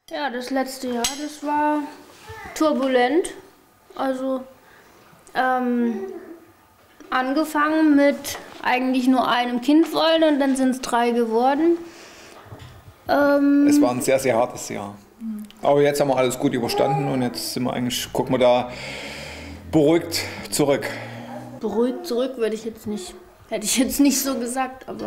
Ja, das letzte Jahr, das war turbulent. Also angefangen mit eigentlich nur einem Kind wollen und dann sind es 3 geworden. Es war ein sehr, sehr hartes Jahr. Aber jetzt haben wir alles gut überstanden und jetzt sind wir eigentlich, gucken wir da beruhigt zurück. Beruhigt zurück würde ich jetzt nicht, hätte ich jetzt nicht so gesagt, aber...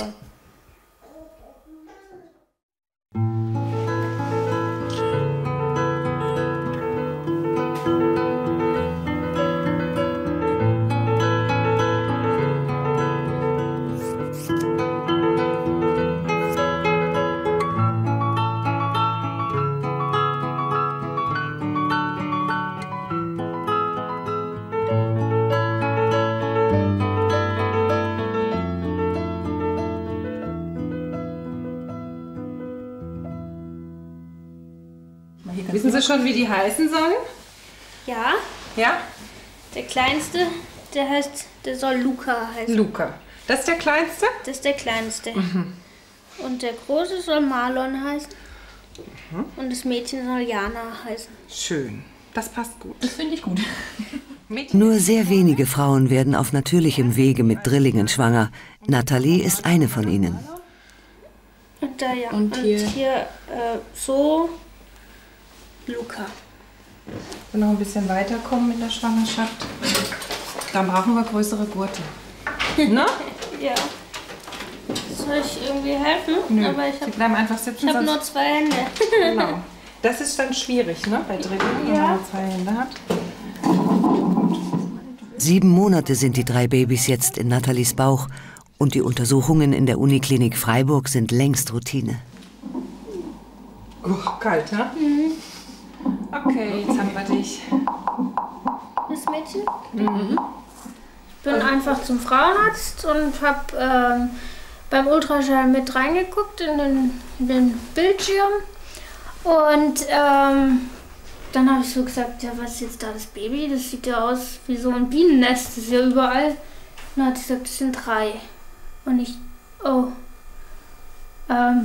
Wissen Sie schon, wie die heißen sollen? Ja. Ja? Der Kleinste, der soll Luca heißen. Luca. Das ist der Kleinste? Das ist der Kleinste. Und der Große soll Marlon heißen. Und das Mädchen soll Jana heißen. Schön. Das passt gut. Das finde ich gut. Nur sehr wenige Frauen werden auf natürlichem Wege mit Drillingen schwanger. Nathalie ist eine von ihnen. Und da ja. Und hier so Luca. Und noch ein bisschen weiterkommen in der Schwangerschaft. Da brauchen wir größere Gurte. Ne? Ja. Soll ich irgendwie helfen? Nö, Aber Sie bleiben einfach sitzen. ich habe nur 2 Hände. Genau. Das ist dann schwierig, ne? Bei Drillingen, wenn man 2 Hände hat. 7 Monate sind die 3 Babys jetzt in Nathalies Bauch. Und die Untersuchungen in der Uniklinik Freiburg sind längst Routine. Oh, kalt, ne? Okay, jetzt haben wir dich. Das Mädchen? Ich bin einfach zum Frauenarzt und habe beim Ultraschall mit reingeguckt in den Bildschirm. Und dann habe ich so gesagt, ja, was ist jetzt da das Baby? Das sieht ja aus wie so ein Bienennest, das ist ja überall. Und dann hat sie gesagt, das sind 3. Und ich, 3?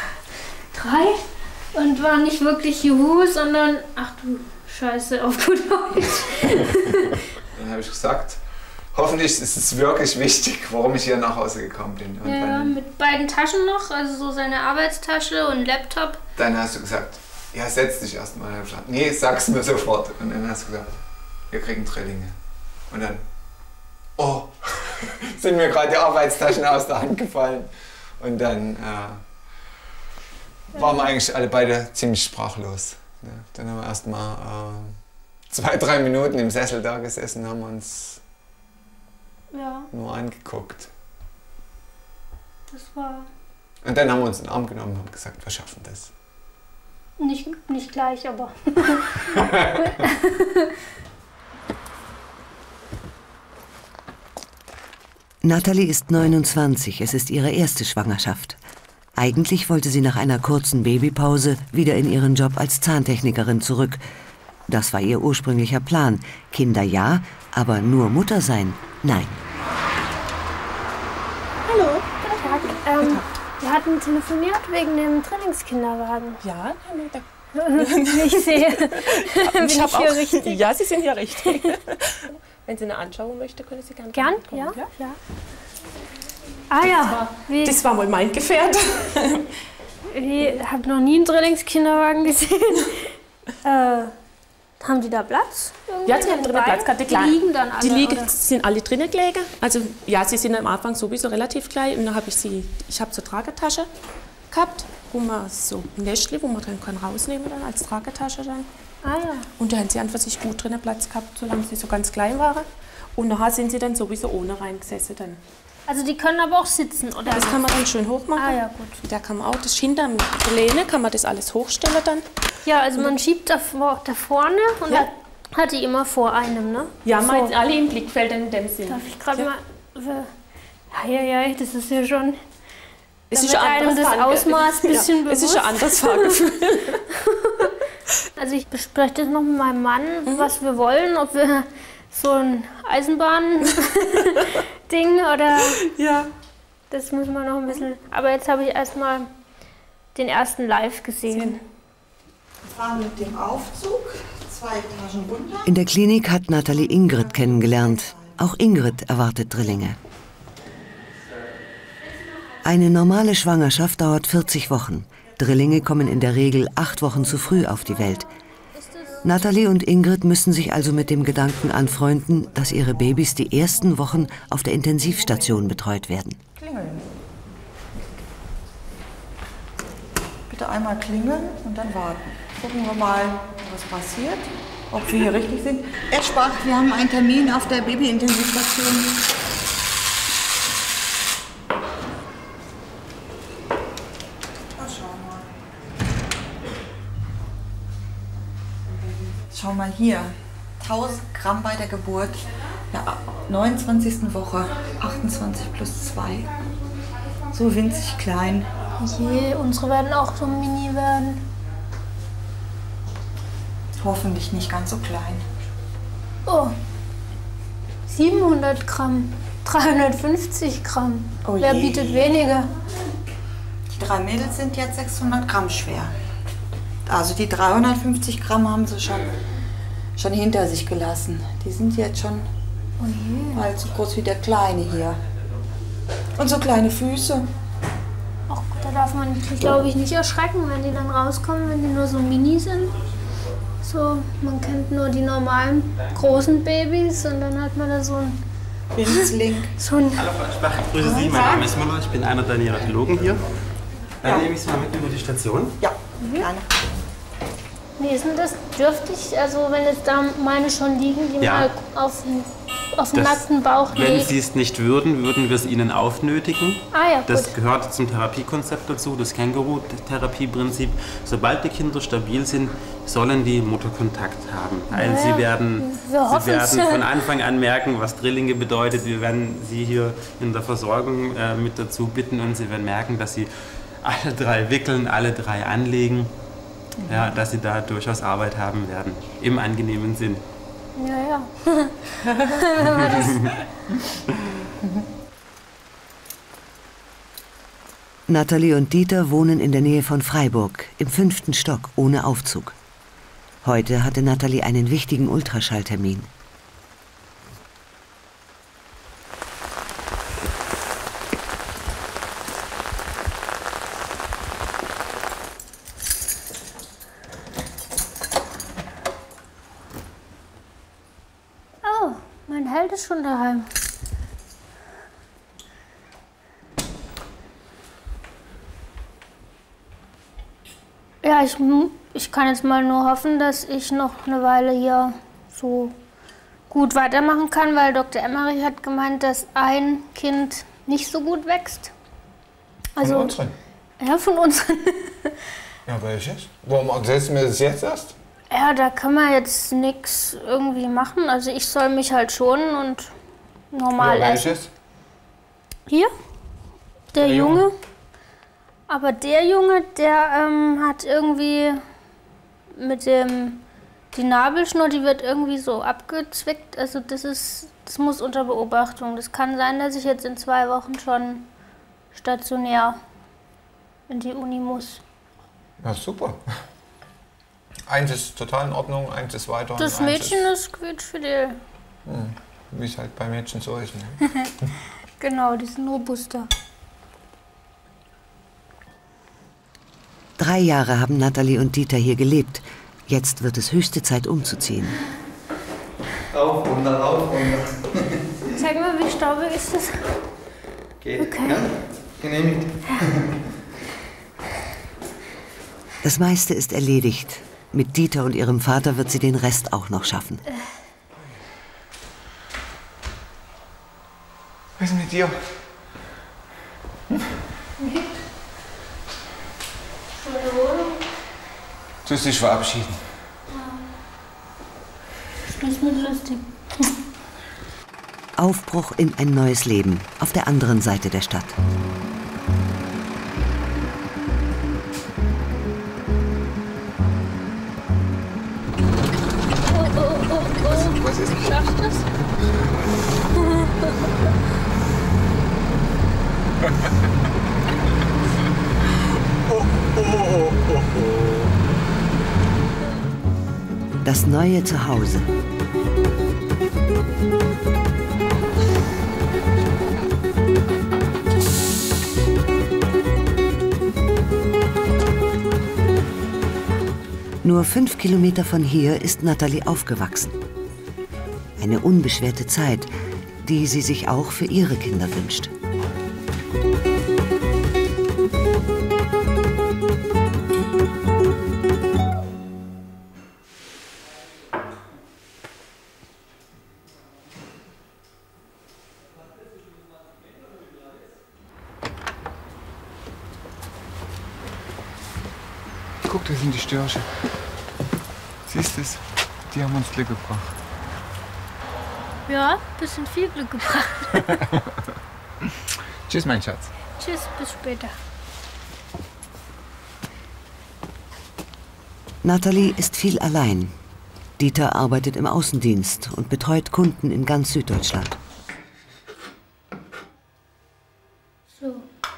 Und war nicht wirklich Juhu, sondern, ach du Scheiße, auf gut Deutsch. Dann habe ich gesagt, hoffentlich ist es wirklich wichtig, warum ich hier nach Hause gekommen bin. Und Ja, mit beiden Taschen noch, also so seine Arbeitstasche und Laptop. dann hast du gesagt, ja, setz dich erstmal. Nee, sag's mir sofort. Und dann hast du gesagt, wir kriegen Drillinge. Und dann, oh, sind mir gerade die Arbeitstaschen aus der Hand gefallen. Und dann waren wir eigentlich alle beide ziemlich sprachlos. Ja, dann haben wir erst mal 2, 3 Minuten im Sessel da gesessen und haben uns nur angeguckt. Das war Und dann haben wir uns in den Arm genommen und haben gesagt, wir schaffen das. nicht gleich, aber... Nathalie ist 29, es ist ihre erste Schwangerschaft. Eigentlich wollte sie nach einer kurzen Babypause wieder in ihren Job als Zahntechnikerin zurück. Das war ihr ursprünglicher Plan. Kinder ja, aber nur Mutter sein, nein. Hallo, guten Tag. Wir hatten telefoniert wegen dem Trainingskinderwagen. Ja, Ich sehe, bin ich hier richtig? Ja, Sie sind hier richtig. Wenn Sie eine anschauen möchte, können Sie gerne Gern? kommen. Ja. Ah ja, Das war wohl mein Gefährt. ich habe noch nie einen Trainingskinderwagen gesehen. Haben die da Platz? Ja, Sie haben drinnen Platz gehabt. Die liegen dann alle, Die liegen, oder? sind alle drinnen gelegen. Also ja, sie sind am Anfang sowieso relativ klein. Und dann habe ich habe so eine Tragetasche gehabt, wo man so ein Nestchen, wo man drin kann rausnehmen dann als Tragetasche dann. Ah ja. Und da haben sie einfach sich gut drinnen Platz gehabt, solange sie so ganz klein waren. Und nachher sind sie dann sowieso ohne reingesessen dann. Also die können aber auch sitzen, oder? Das kann man dann schön hochmachen. Ah ja, gut. Da kann man auch das hinterm Lehne, kann man das alles hochstellen dann. Ja, also man schiebt da vorne und Ja. hat die immer vor einem, ne? Ja, so. man alle im Blickfeld in dem Sinn. Darf ich gerade mal... Ja, das ist ja schon... Es Da ist wird ein einem anderes das Ausmaß ein bisschen Es ist bewusst. ein anderes Fahrgefühl. Also ich bespreche das noch mit meinem Mann, was wir wollen, ob wir so ein Eisenbahn-Ding oder... Ja. Das muss man noch ein bisschen... Aber jetzt habe ich erstmal den ersten live gesehen. fahren mit dem Aufzug 2 Etagen runter. In der Klinik hat Nathalie Ingrid kennengelernt. Auch Ingrid erwartet Drillinge. Eine normale Schwangerschaft dauert 40 Wochen. Drillinge kommen in der Regel 8 Wochen zu früh auf die Welt. Nathalie und Ingrid müssen sich also mit dem Gedanken anfreunden, dass ihre Babys die ersten Wochen auf der Intensivstation betreut werden. Klingeln. Bitte einmal klingeln und dann warten. Gucken wir mal, was passiert, ob wir hier richtig sind. Er sprach, wir haben einen Termin auf der Babyintensivstation. Schau mal hier, 1000 Gramm bei der Geburt, der 29. Woche, 28 plus 2. So winzig klein. Je, unsere werden auch so mini werden. Hoffentlich nicht ganz so klein. Oh, 700 Gramm, 350 Gramm. Oh Wer je. bietet weniger? Die 3 Mädels sind jetzt 600 Gramm schwer. Also die 350 Gramm haben sie schon hinter sich gelassen. Die sind jetzt schon mal so groß wie der Kleine hier. Und so kleine Füße. Ach, da darf man sich, glaube ich, nicht erschrecken, wenn die dann rauskommen, wenn die nur so mini sind. So, man kennt nur die normalen großen Babys und dann hat man da so ein... Winzling. So ein Hallo Frau Spach, ich grüße Sie. Mein Name ist Müller, ich bin einer der Neonatologen hier. Dann nehme ich Sie mal mit über die Station. Ja, gerne. Wie ist denn das? Dürfte ich, also wenn jetzt da meine schon liegen, die Ja. mal auf den nackten Bauch Wenn legen? Sie es nicht würden, würden wir es Ihnen aufnötigen. Ah ja, Das gut. gehört zum Therapiekonzept dazu, das Känguru-Therapieprinzip. Sobald die Kinder stabil sind, sollen die Mutterkontakt haben. Weil Ja, sie werden wir hoffen's. von Anfang an merken, was Drillinge bedeutet. Wir werden Sie hier in der Versorgung mit dazu bitten und Sie werden merken, dass Sie alle 3 wickeln, alle 3 anlegen. Ja, dass Sie da durchaus Arbeit haben werden, im angenehmen Sinn. Ja, ja. Nathalie und Dieter wohnen in der Nähe von Freiburg, im 5. Stock, ohne Aufzug. Heute hatte Nathalie einen wichtigen Ultraschalltermin. Oh, mein Held ist schon daheim. Ja, ich kann jetzt mal nur hoffen, dass ich noch eine Weile hier so gut weitermachen kann, weil Dr. Emmerich hat gemeint, dass ein Kind nicht so gut wächst. Also, Von unseren? Ja, von unseren. Ja, welches? Warum erzählst du mir das jetzt erst? Ja, da kann man jetzt nichts irgendwie machen. Also ich soll mich halt schonen und normal Ja, essen. welches? Hier, der Der Junge. Junge. Aber der Junge, der hat irgendwie mit dem, die Nabelschnur, die wird irgendwie so abgezwickt. Also das muss unter Beobachtung. Das kann sein, dass ich jetzt in 2 Wochen schon stationär in die Uni muss. Ja, super. Eins ist total in Ordnung, eins ist weiter. und Das eins Mädchen ist quietschfidel. wie es halt bei Mädchen so ist. Ne? Genau, die sind robuster. 3 Jahre haben Nathalie und Dieter hier gelebt. Jetzt wird es höchste Zeit umzuziehen. Rauf, runter, rauf, runter. Zeig mal, wie staubig ist das? Geht. Okay. Ja, genehmigt. Das meiste ist erledigt. Mit Dieter und ihrem Vater wird sie den Rest auch noch schaffen. Was ist mit dir? Du musst dich verabschieden. Das ist nicht lustig. Aufbruch in ein neues Leben auf der anderen Seite der Stadt. Was ist? Schaffst du das? Das neue Zuhause. Nur 5 Kilometer von hier ist Natalie aufgewachsen. Eine unbeschwerte Zeit, die sie sich auch für ihre Kinder wünscht. Guck, da sind die Störche. Siehst du es? Die haben uns Glück gebracht. Ja, bisschen viel Glück gebracht. Tschüss, mein Schatz. Tschüss, bis später. Natalie ist viel allein. Dieter arbeitet im Außendienst und betreut Kunden in ganz Süddeutschland. So.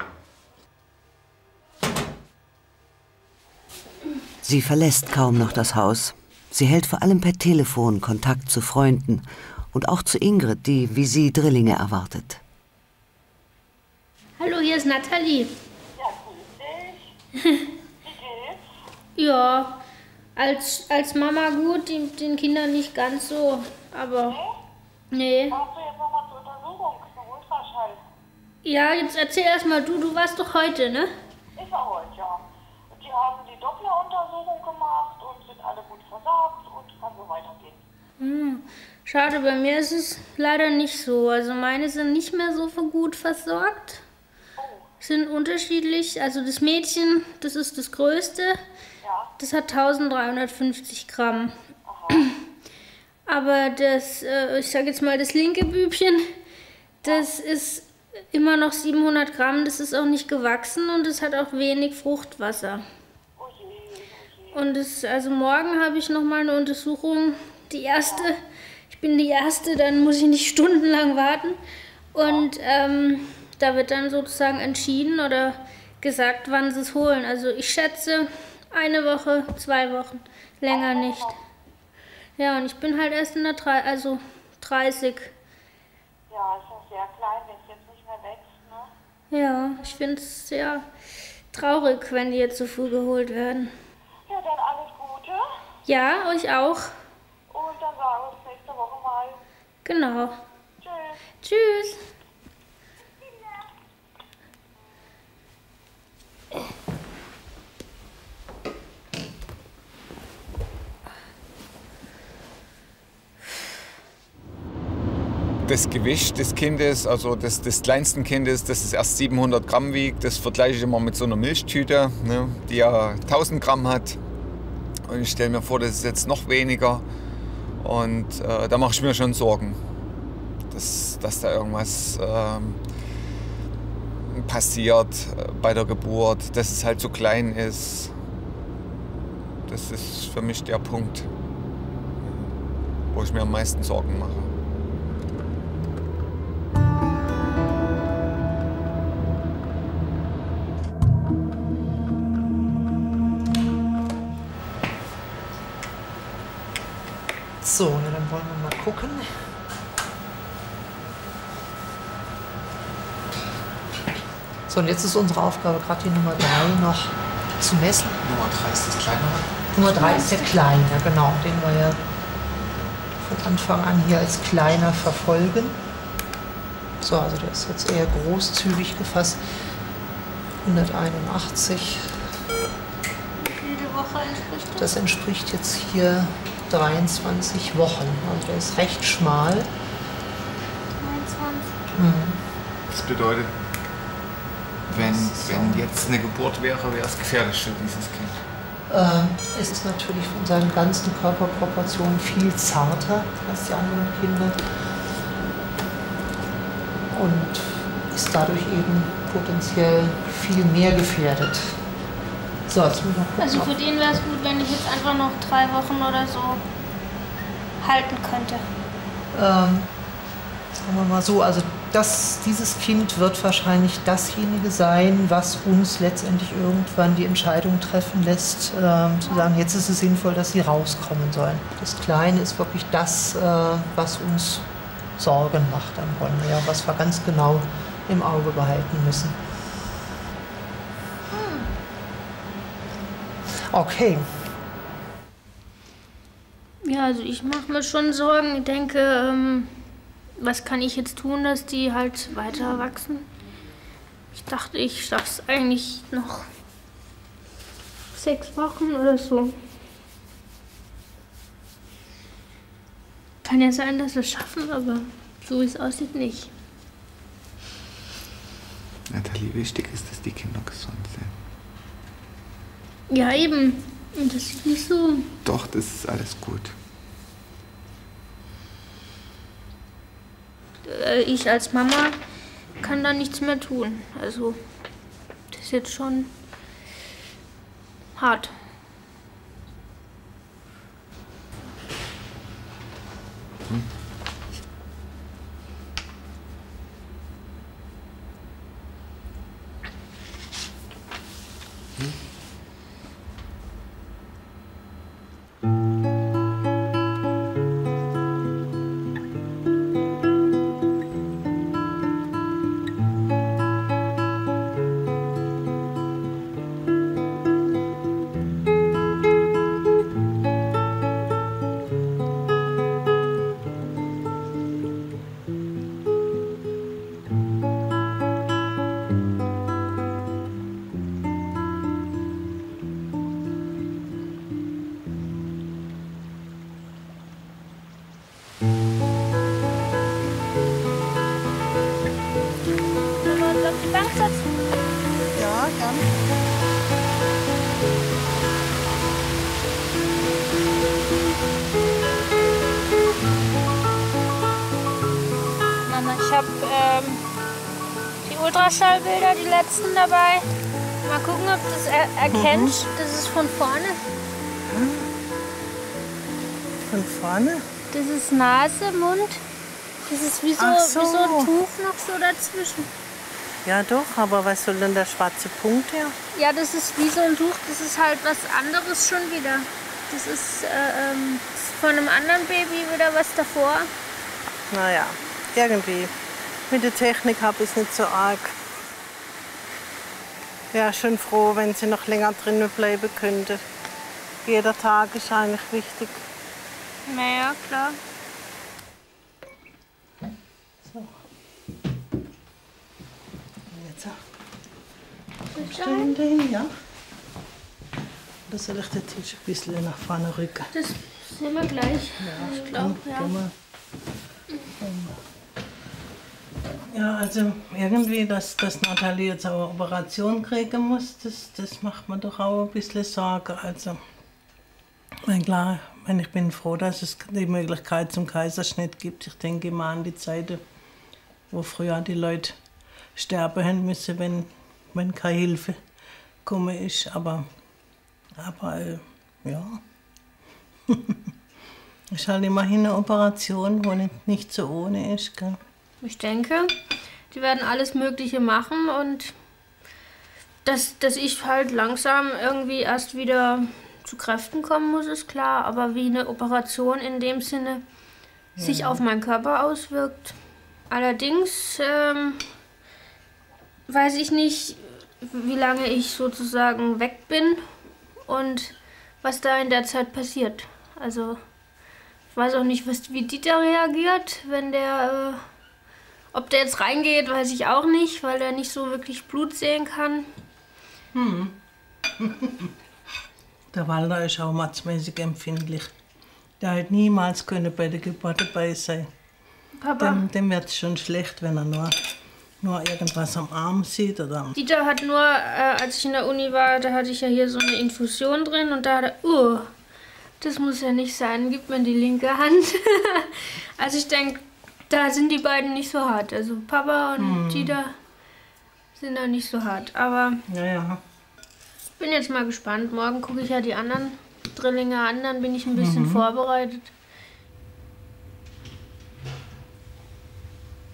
Sie verlässt kaum noch das Haus. Sie hält vor allem per Telefon Kontakt zu Freunden und auch zu Ingrid, die wie sie Drillinge erwartet. Hallo, hier ist Natalie. Ja, grüß dich. Wie geht's? Ja, als Mama gut, den Kindern nicht ganz so, aber nee. Warst du jetzt nochmal zur Untersuchung, zum Ultraschall? Ja, jetzt erzähl erst mal du warst doch heute, ne? Ich war heute, ja. Die haben die Doppleruntersuchung gemacht und sind alle gut versorgt und kann so weitergehen. Schade, bei mir ist es leider nicht so. Also meine sind nicht mehr so gut versorgt. Sind unterschiedlich. Also das Mädchen, das ist das Größte. Ja. Das hat 1350 Gramm. Aber das, ich sag jetzt mal, das linke Bübchen, das ist immer noch 700 Gramm. Das ist auch nicht gewachsen und es hat auch wenig Fruchtwasser. Oh je, oh je. Und das, also morgen habe ich noch mal eine Untersuchung. Die erste, ich bin die Erste, dann muss ich nicht stundenlang warten. Und da wird dann sozusagen entschieden oder gesagt, wann sie es holen. Also ich schätze 1 Woche, 2 Wochen, länger nicht. Ja, und ich bin halt erst in der 30. Ja, ist noch sehr klein, wenn es jetzt nicht mehr wächst, ne? Ja, ich finde es sehr traurig, wenn die jetzt so früh geholt werden. Ja, dann alles Gute Ja, euch auch. und dann sagen wir uns nächste Woche mal. Genau. Tschüss. Tschüss. Das Gewicht des Kindes, also des kleinsten Kindes, das es erst 700 Gramm wiegt, das vergleiche ich immer mit so einer Milchtüte, ne, die ja 1000 Gramm hat. Und ich stelle mir vor, das ist jetzt noch weniger. Und da mache ich mir schon Sorgen, dass da irgendwas passiert bei der Geburt, dass es halt so klein ist. Das ist für mich der Punkt, wo ich mir am meisten Sorgen mache. So, na, dann wollen wir mal gucken. So, und jetzt ist unsere Aufgabe, gerade die Nummer 3 noch zu messen. Nummer 3 ist das kleinere? Nummer 3 ist der Kleine, genau. Den wir ja von Anfang an hier als kleiner verfolgen. So, also der ist jetzt eher großzügig gefasst. 181. Jede Woche entspricht das? Das entspricht jetzt hier 23 Wochen. Also der ist recht schmal. 23. Das bedeutet, wenn jetzt eine Geburt wäre, wäre es gefährlich für dieses Kind. Es ist natürlich von seinen ganzen Körperproportionen viel zarter als die anderen Kinder und ist dadurch eben potenziell viel mehr gefährdet. So, jetzt müssen wir gucken, Also für den wäre es gut, wenn ich jetzt einfach noch 3 Wochen oder so halten könnte. sagen wir mal so, also dieses Kind wird wahrscheinlich dasjenige sein, was uns letztendlich irgendwann die Entscheidung treffen lässt, zu sagen, jetzt ist es sinnvoll, dass sie rauskommen sollen. Das Kleine ist wirklich das, was uns Sorgen macht am Grunde, ja, was wir ganz genau im Auge behalten müssen. Okay. Ja, also ich mache mir schon Sorgen. Ich denke, was kann ich jetzt tun, dass die halt weiter wachsen? Ich dachte, ich schaff's eigentlich noch 6 Wochen oder so. Kann ja sein, dass wir es schaffen, aber so wie es aussieht, nicht. Nathalie, wichtig ist, dass die Kinder gesund sind. Ja, eben. Und das ist nicht so. Doch, das ist alles gut. Ich als Mama kann da nichts mehr tun. Also, das ist jetzt schon hart. Ich habe die Ultraschallbilder, die letzten dabei. Mal gucken, ob du das erkennt. Das ist von vorne. Von vorne? Das ist Nase, Mund. Das ist wie so ein Tuch noch so dazwischen. Ja doch, aber was soll denn der schwarze Punkt her? Ja, das ist wie so ein Tuch. Das ist halt was anderes schon wieder. Das ist von einem anderen Baby wieder was davor. Naja, irgendwie. Mit der Technik habe ich es nicht so arg. Wäre schon froh, wenn sie noch länger drinnen bleiben könnte. Jeder Tag ist eigentlich wichtig. Naja, klar. So. Jetzt stehen den, ja. Oder soll ich den Tisch ein bisschen nach vorne rücken? Das sehen wir gleich. Ja, ich glaube, ja. Ja, also irgendwie, dass Nathalie jetzt eine Operation kriegen muss, das macht mir doch auch ein bisschen Sorge. Also, klar, ich bin froh, dass es die Möglichkeit zum Kaiserschnitt gibt. Ich denke immer an die Zeiten, wo früher die Leute sterben haben müssen, wenn keine Hilfe gekommen ist. Aber ja, ist halt immerhin eine Operation, die nicht so ohne ist. Gell? Ich denke, die werden alles Mögliche machen und dass ich halt langsam irgendwie erst wieder zu Kräften kommen muss, ist klar. Aber wie eine Operation in dem Sinne sich auf meinen Körper auswirkt. Allerdings weiß ich nicht, wie lange ich sozusagen weg bin und was da in der Zeit passiert. Also ich weiß auch nicht, wie Dieter reagiert, wenn der... Ob der jetzt reingeht, weiß ich auch nicht, weil er nicht so wirklich Blut sehen kann. Der Walter ist auch matzmäßig empfindlich. Der hat niemals können bei der Geburt dabei sein. Papa? Dem wird es schon schlecht, wenn er nur irgendwas am Arm sieht. Oder Dieter hat nur, als ich in der Uni war, da hatte ich ja hier so eine Infusion drin und da hat er, das muss ja nicht sein, gib mir die linke Hand. Also ich denke, da sind die beiden nicht so hart. Also Papa und Dieter sind da nicht so hart. Aber ja. Ich bin jetzt mal gespannt. Morgen gucke ich ja die anderen Drillinge an, dann bin ich ein bisschen vorbereitet.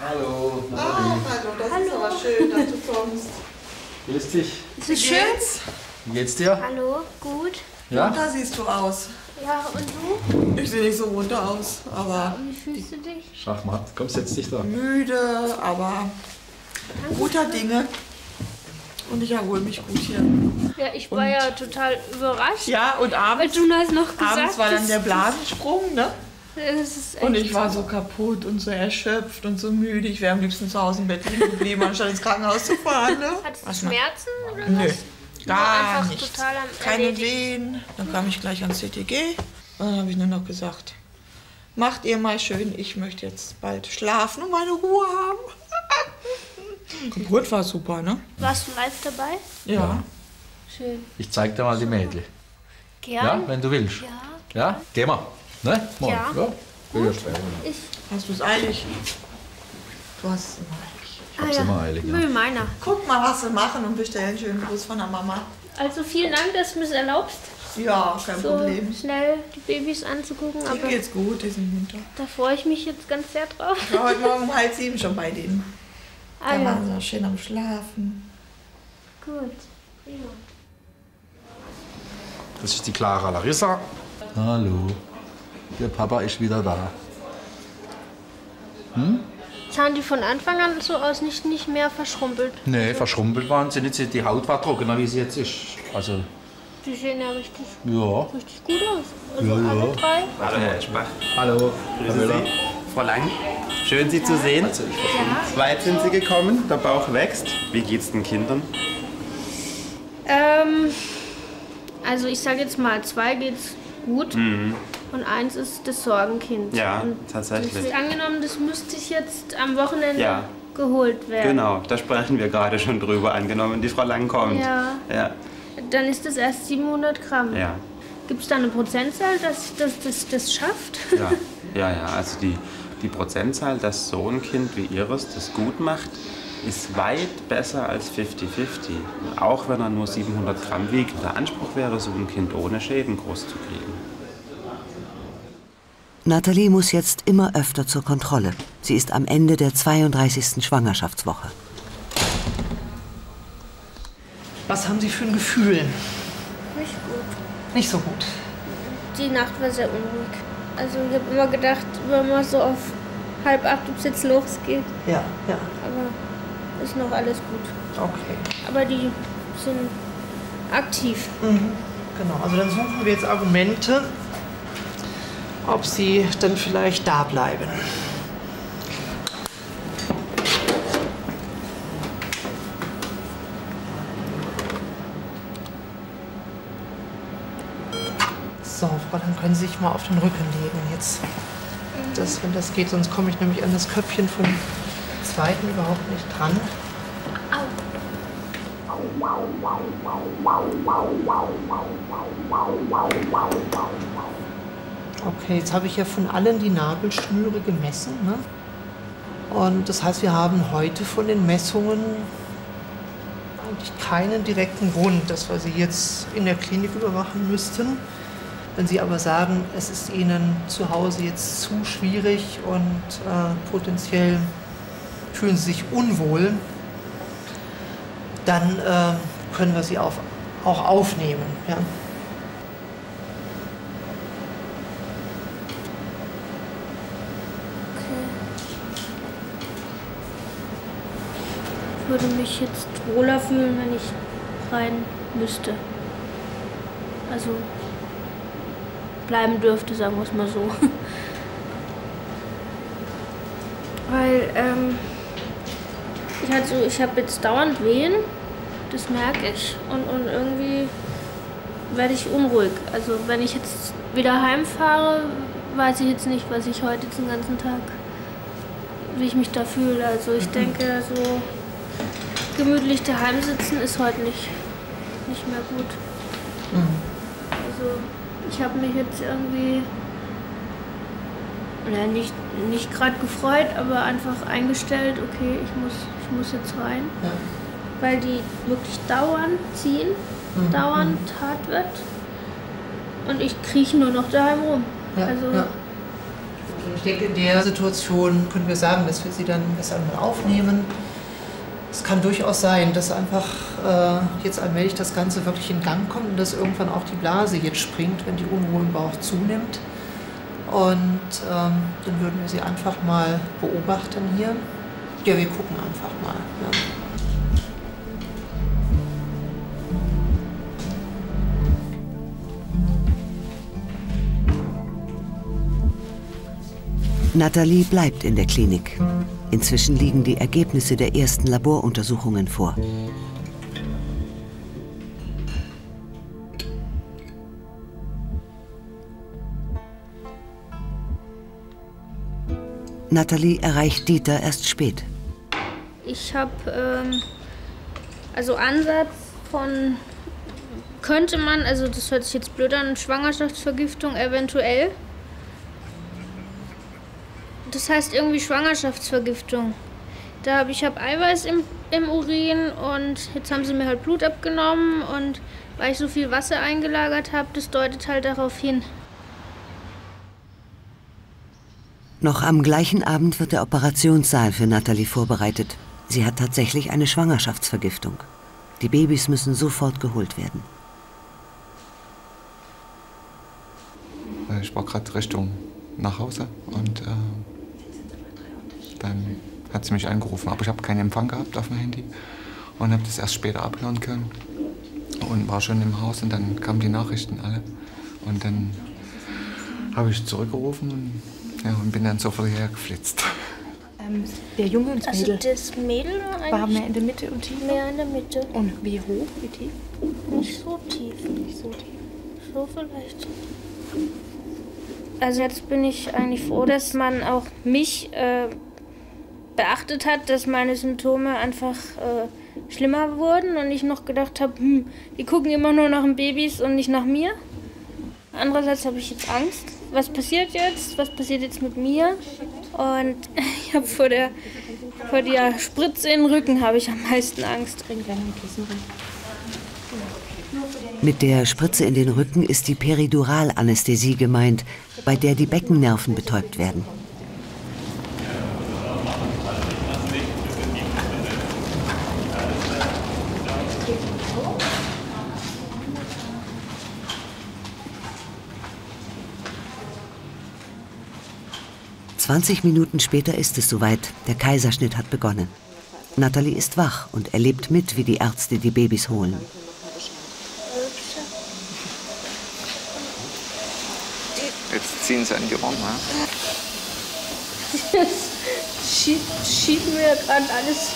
Hallo, hallo, das ist aber schön, dass du kommst. Grüß dich. Ist es schön? Wie geht's dir? Hallo, gut. Ja? Da siehst du aus. Ja, und du? Ich sehe nicht so runter aus, aber Wie fühlst du dich? Schachmatt. Komm, setz dich da. müde, aber guter Dinge. Und ich erhole mich gut hier. Ja, ich war ja total überrascht. Ja, und Weil abends, du hast noch gesagt, abends war dann das- der Blasensprung, ne? Das ist echt Und ich war so kaputt und so erschöpft und so müde. Ich wäre am liebsten zu Hause im Bett liegen geblieben, anstatt ins Krankenhaus zu fahren. Ne? Hattest du Was Schmerzen oder Nö, was? gar einfach nichts. total am Keine Erledigen. Wehen. Dann kam ich gleich ans CTG. Und dann habe ich nur noch gesagt, macht ihr mal schön, ich möchte jetzt bald schlafen und meine Ruhe haben. Geburt war super, ne? Warst du live dabei? Ja. Schön. Ich zeig dir mal die Mädel. Gern? Ja, wenn du willst. Ja. Ja, geh mal. Ne? Mal. Ja. Will ja später. Ich. Hast du es eilig? Du hast es immer eilig. Ich hab's immer eilig. Ja. Müll meiner. Guck mal, was wir machen und bestellen einen schönen Gruß von der Mama. Also vielen Dank, dass du mir es erlaubst, Ja, kein so Problem. schnell die Babys anzugucken. Denen Aber geht's gut, die sind munter. da freue ich mich jetzt ganz sehr drauf. Ich war heute Morgen um 6:30 schon bei denen. Ah, Da ja. waren sie auch schön am Schlafen. Gut. Ja. Das ist die Clara Larissa. Hallo. Der Papa ist wieder da. Sahen die von Anfang an so aus, nicht mehr verschrumpelt? Nee, verschrumpelt waren sie nicht. Die Haut war trockener, wie sie jetzt ist. Also, Die sehen ja richtig ja. gut aus. Also Ja, ja. alle drei. Hallo, Herr Spach. Hallo, Grüße Sie. Frau Lang, schön Sie zu sehen. Weit sind Sie gekommen, der Bauch wächst. Wie geht's den Kindern? Also ich sage jetzt mal, 2 geht's gut und 1 ist das Sorgenkind. Ja, und tatsächlich. Das ist angenommen, das müsste ich jetzt am Wochenende Ja. geholt werden. Genau, da sprechen wir gerade schon drüber, angenommen die Frau Lang kommt. Ja. Ja. Dann ist das erst 700 Gramm. Ja. Gibt es da eine Prozentzahl, dass das schafft? Ja, also die Prozentzahl, dass so ein Kind wie Ihres das gut macht, ist weit besser als 50-50. Auch wenn er nur 700 Gramm wiegt. Der Anspruch wäre, so ein Kind ohne Schäden groß zu kriegen. Nathalie muss jetzt immer öfter zur Kontrolle. Sie ist am Ende der 32. Schwangerschaftswoche. Was haben Sie für ein Gefühl? Nicht gut. Nicht so gut. Die Nacht war sehr unruhig. Also ich habe immer gedacht, immer so auf 7:30, ob es jetzt losgeht. Ja. Aber ist noch alles gut. Okay. Aber die sind aktiv. Genau, also dann suchen wir jetzt Argumente, ob Sie dann vielleicht da bleiben. So, Frau, dann können Sie sich mal auf den Rücken legen jetzt. Wenn das geht, sonst komme ich nämlich an das Köpfchen vom zweiten überhaupt nicht dran. Okay, jetzt habe ich ja von allen die Nabelschnüre gemessen. Ne? Und das heißt, wir haben heute von den Messungen eigentlich keinen direkten Grund, dass wir sie jetzt in der Klinik überwachen müssten. Wenn Sie aber sagen, es ist Ihnen zu Hause jetzt zu schwierig und potenziell fühlen Sie sich unwohl, dann können wir Sie auch aufnehmen. Ja? Ich würde mich jetzt wohler fühlen, wenn ich rein müsste. Also bleiben dürfte, sagen wir es mal so. Weil ich habe jetzt dauernd Wehen, das merke ich. Und irgendwie werde ich unruhig. Also wenn ich jetzt wieder heimfahre, weiß ich jetzt nicht, was ich heute den ganzen Tag, wie ich mich da fühle. Also ich denke, so gemütlich daheim sitzen ist heute nicht mehr gut. Also ich habe mich jetzt irgendwie nicht gerade gefreut, aber einfach eingestellt, okay, ich muss jetzt rein. Ja. Weil die wirklich dauernd ziehen, dauernd hart wird und ich krieche nur noch daheim rum. Ja, also ja. Ich denke, in der Situation können wir sagen, dass wir sie dann besser mal aufnehmen. Es kann durchaus sein, dass einfach jetzt allmählich das Ganze wirklich in Gang kommt und dass irgendwann auch die Blase jetzt springt, wenn die Unruhe im Bauch zunimmt. Und dann würden wir sie einfach mal beobachten hier. Ja, wir gucken einfach mal. Ja. Nathalie bleibt in der Klinik. Inzwischen liegen die Ergebnisse der ersten Laboruntersuchungen vor. Nathalie erreicht Dieter erst spät. Ich habe also Ansatz von, könnte man, also das hört sich jetzt blöd an, Schwangerschaftsvergiftung eventuell. Das heißt irgendwie Schwangerschaftsvergiftung. Ich habe Eiweiß im Urin und jetzt haben sie mir halt Blut abgenommen und weil ich so viel Wasser eingelagert habe, das deutet halt darauf hin. Noch am gleichen Abend wird der Operationssaal für Nathalie vorbereitet. Sie hat tatsächlich eine Schwangerschaftsvergiftung. Die Babys müssen sofort geholt werden. Ich war gerade Richtung nach Hause und dann hat sie mich angerufen. Aber ich habe keinen Empfang gehabt auf dem Handy und habe das erst später abhören können. Und war schon im Haus und dann kamen die Nachrichten alle. Und dann habe ich zurückgerufen und bin dann sofort hergeflitzt. Der Junge und das Mädel? Also das Mädel war mehr in der Mitte und tief? Mehr in der Mitte. Und wie hoch, wie tief? Nicht so tief. Nicht so tief. So vielleicht. Also jetzt bin ich eigentlich froh, dass man auch mich beachtet hat, dass meine Symptome einfach schlimmer wurden und ich noch gedacht habe, die gucken immer nur nach den Babys und nicht nach mir. Andererseits habe ich jetzt Angst. Was passiert jetzt? Was passiert jetzt mit mir? Und ich habe vor der Spritze in den Rücken habe ich am meisten Angst. Mit der Spritze in den Rücken ist die Periduralanästhesie gemeint, bei der die Beckennerven betäubt werden. ...20 Minuten später ist es soweit. Der Kaiserschnitt hat begonnen. Nathalie ist wach und erlebt mit, wie die Ärzte die Babys holen. Jetzt ziehen sie an die Rum, ja? Schiebt mir gerade alles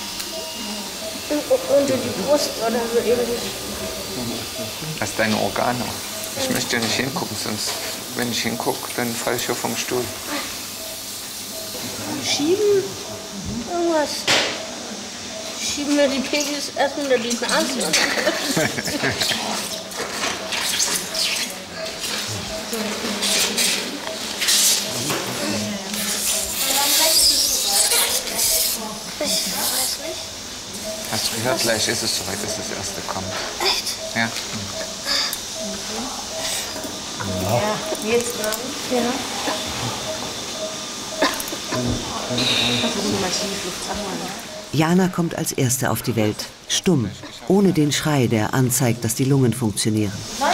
unter die Brust oder so irgendwie. Das ist deine Organe. Ich möchte ja nicht hingucken, sonst, wenn ich hingucke, dann falle ich hier vom Stuhl. Schieben? Irgendwas. Schieben wir die Babys erst unter die Nase. Ich weiß nicht. Hast du gehört? Gleich ist es soweit, dass das erste kommt. Echt? Ja. Ja, jetzt dran. Ja. Jana kommt als Erste auf die Welt, stumm, ohne den Schrei, der anzeigt, dass die Lungen funktionieren. 19:04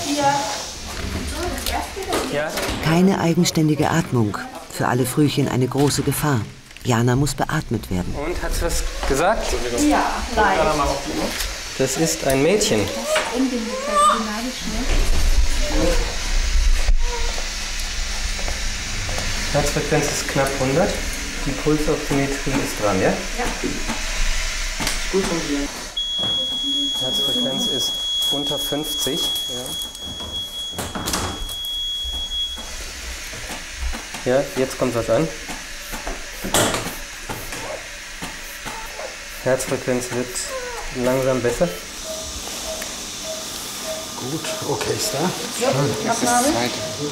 Uhr. Keine eigenständige Atmung, für alle Frühchen eine große Gefahr. Jana muss beatmet werden. Und hat's was gesagt? Ja, leicht. Das ist ein Mädchen. Herzfrequenz ist knapp 100. Die Pulsoximetrie ist dran, ja? Ja. Gut funktioniert. Herzfrequenz ist unter 50. Ja. Ja, jetzt kommt was an. Herzfrequenz wird langsam besser. Gut, okay, ist da. Ja, das ist das zweite.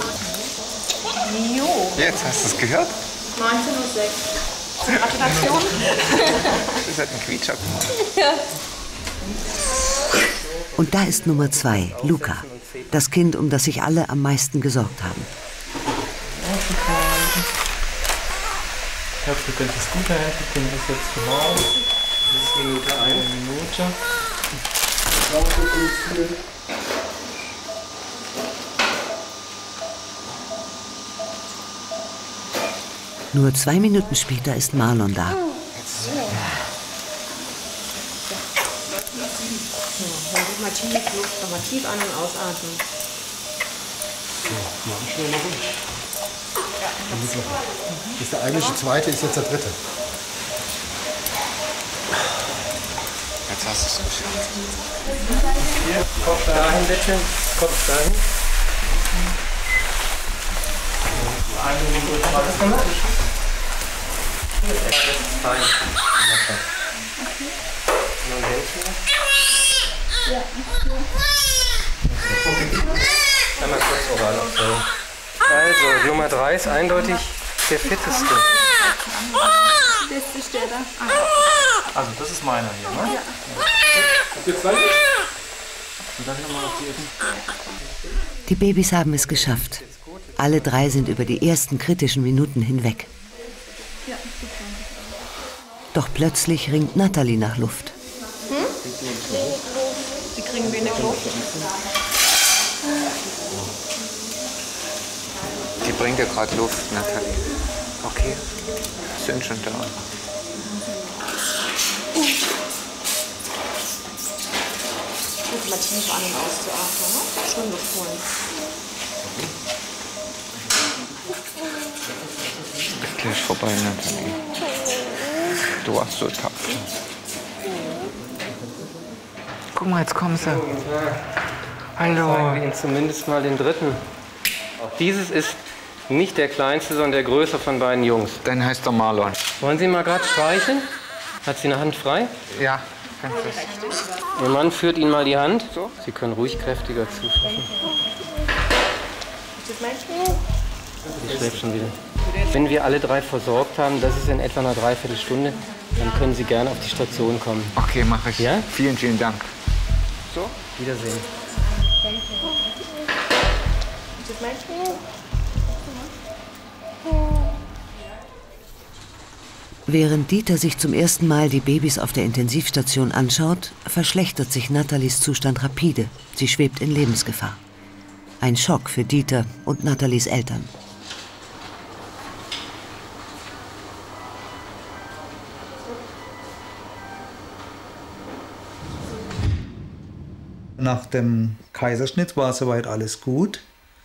Jo. Jetzt hast du es gehört? 19:06 Uhr. Gratulation. Das hat einen Quietscher gemacht. Ja. Und da ist Nummer 2, Luca. Das Kind, um das sich alle am meisten gesorgt haben. glaube, du könntest es gut halten. Du könntest jetzt raus. Das ist Minute 1 Minute. Nur 2 Minuten später ist Marlon da. Hol mal tief Luft, nochmal tief an- und ausatmen. So, machen schnell noch ruhig. Das ist der eigentliche zweite, ist jetzt der dritte. Jetzt hast du es geschafft. Hier, Kopf dahin bitte. Kopf dahin. Das ist fein. Noch ein Händchen. Ja. Einmal kurz oral aufsaugen. Also, Nummer 3 ist eindeutig der fitteste. Das ist der da. Also das ist meiner hier, ne? Ja. Habt ihr 2? Und dann nochmal auf die Ecken. Die Babys haben es geschafft. Alle 3 sind über die ersten kritischen Minuten hinweg. Ja, Doch plötzlich ringt Natalie nach Luft. Sie kriegen wenig Luft. Die bringt ja gerade Luft, Natalie. Okay, sind schon da. Gut, mal tief an- und auszuatmen, ne? Schön Luft holen. Ist gleich vorbei, Natalie. Du warst so tapfer. Guck mal, jetzt kommen sie. Hallo. Zeigen wir Ihnen zumindest mal den dritten. Auch dieses ist nicht der kleinste, sondern der größere von beiden Jungs. Dann heißt er Marlon. Wollen Sie mal gerade streicheln? Hat sie eine Hand frei? Ja, ganz fest. Ihr Mann führt Ihnen mal die Hand. Sie können ruhig kräftiger zufassen. Sie schläft schon wieder. Wenn wir alle 3 versorgt haben, das ist in etwa einer Dreiviertelstunde, dann können Sie gerne auf die Station kommen. Okay, mache ich. Ja? Vielen, vielen Dank. So? Wiedersehen. Während Dieter sich zum ersten Mal die Babys auf der Intensivstation anschaut, verschlechtert sich Nathalies Zustand rapide. Sie schwebt in Lebensgefahr. Ein Schock für Dieter und Nathalies Eltern. Nach dem Kaiserschnitt war soweit alles gut.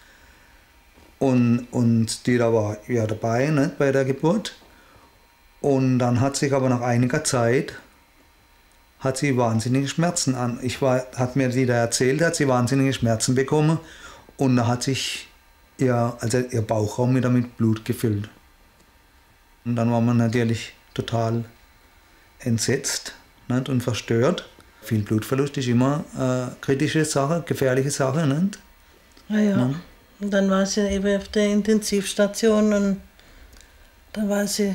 Und Dieter war ja dabei, ne, bei der Geburt. Und dann hat sich aber nach einiger Zeit hat sie wahnsinnige Schmerzen an. Hat mir Dieter erzählt, hat sie wahnsinnige Schmerzen bekommen. Und da hat sich ihr Bauchraum wieder mit Blut gefüllt. Und dann war man natürlich total entsetzt, nicht, und verstört. Viel Blutverlust ist immer eine kritische Sache, gefährliche Sache. Nicht? Ja. Ja. Und dann war sie eben auf der Intensivstation und dann war sie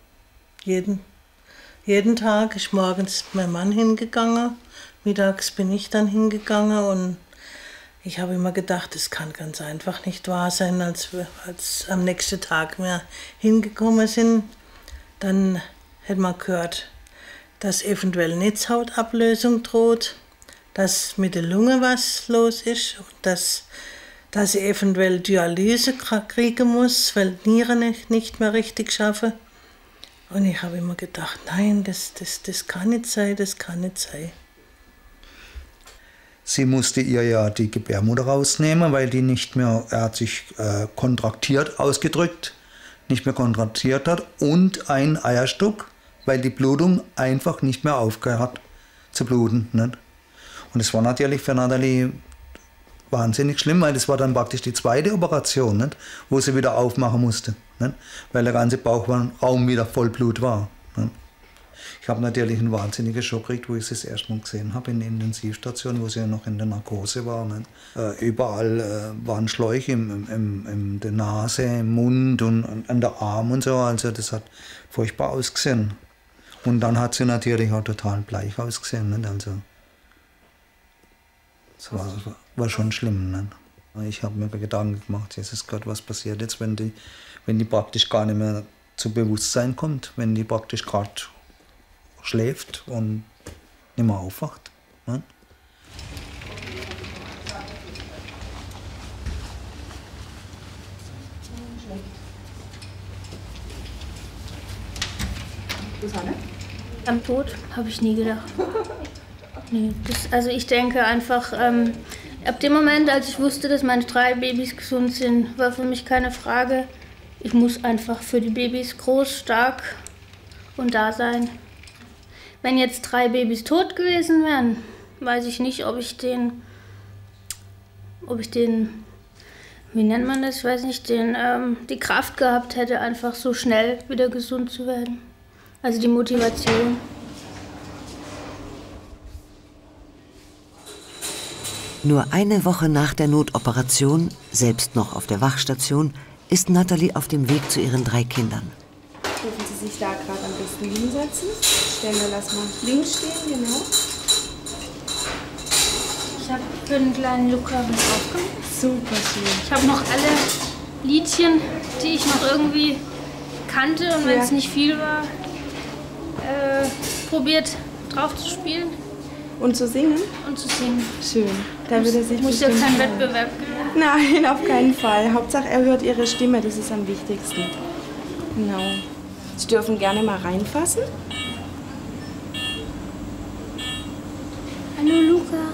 jeden Tag, ist morgens mein Mann hingegangen, mittags bin ich dann hingegangen und ich habe immer gedacht, das kann ganz einfach nicht wahr sein, als am nächsten Tag wir hingekommen sind, dann hätte man gehört, dass eventuell Netzhautablösung droht, dass mit der Lunge was los ist und dass sie eventuell Dialyse kriegen muss, weil die Nieren nicht mehr richtig schaffen. Und ich habe immer gedacht, nein, das kann nicht sein, das kann nicht sein. Sie musste ihr ja die Gebärmutter rausnehmen, weil die nicht mehr, er hat sich kontraktiert ausgedrückt, nicht mehr kontraktiert hat, und ein Eierstock, weil die Blutung einfach nicht mehr aufgehört hat zu bluten. Nicht? Und es war natürlich für Natalie wahnsinnig schlimm, weil das war dann praktisch die zweite Operation, nicht? Wo sie wieder aufmachen musste, nicht? Weil der ganze Bauchraum wieder voll Blut war. Nicht? Ich habe natürlich einen wahnsinnigen Schock gekriegt, wo ich sie das erste Mal gesehen habe in der Intensivstation, wo sie ja noch in der Narkose war. Nicht? Überall waren Schläuche in der Nase, im Mund und an der Arm und so. Also das hat furchtbar ausgesehen. Und dann hat sie natürlich auch total bleich ausgesehen. Nicht? Also das war schon schlimm. Nicht? Ich habe mir Gedanken gemacht, Jesus Gott, was passiert jetzt, wenn die praktisch gar nicht mehr zu Bewusstsein kommt, wenn die praktisch gerade schläft und nicht mehr aufwacht. Ne? Am Tod habe ich nie gedacht. Nee, also ich denke einfach, ab dem Moment, als ich wusste, dass meine 3 Babys gesund sind, war für mich keine Frage. Ich muss einfach für die Babys groß, stark und da sein. Wenn jetzt 3 Babys tot gewesen wären, weiß ich nicht, ob ich den, wie nennt man das, ich weiß nicht, die Kraft gehabt hätte, einfach so schnell wieder gesund zu werden. Also die Motivation. Nur eine Woche nach der Notoperation, selbst noch auf der Wachstation, ist Nathalie auf dem Weg zu ihren 3 Kindern. Dürfen Sie sich da gerade am besten hinsetzen? Stellen wir das mal links stehen, genau. Ich habe für den kleinen Luca was aufgemacht. Super schön. Ich habe noch alle Liedchen, die ich noch irgendwie kannte und wenn es nicht viel war, probiert drauf zu spielen. Und zu singen? Und zu singen. Schön. Da würde er sich muss ja bestimmt kein freuen. Wettbewerb gewinnen. Nein, auf keinen Fall. Hauptsache, er hört Ihre Stimme, das ist am wichtigsten. Genau. Sie dürfen gerne mal reinfassen. Hallo Luca.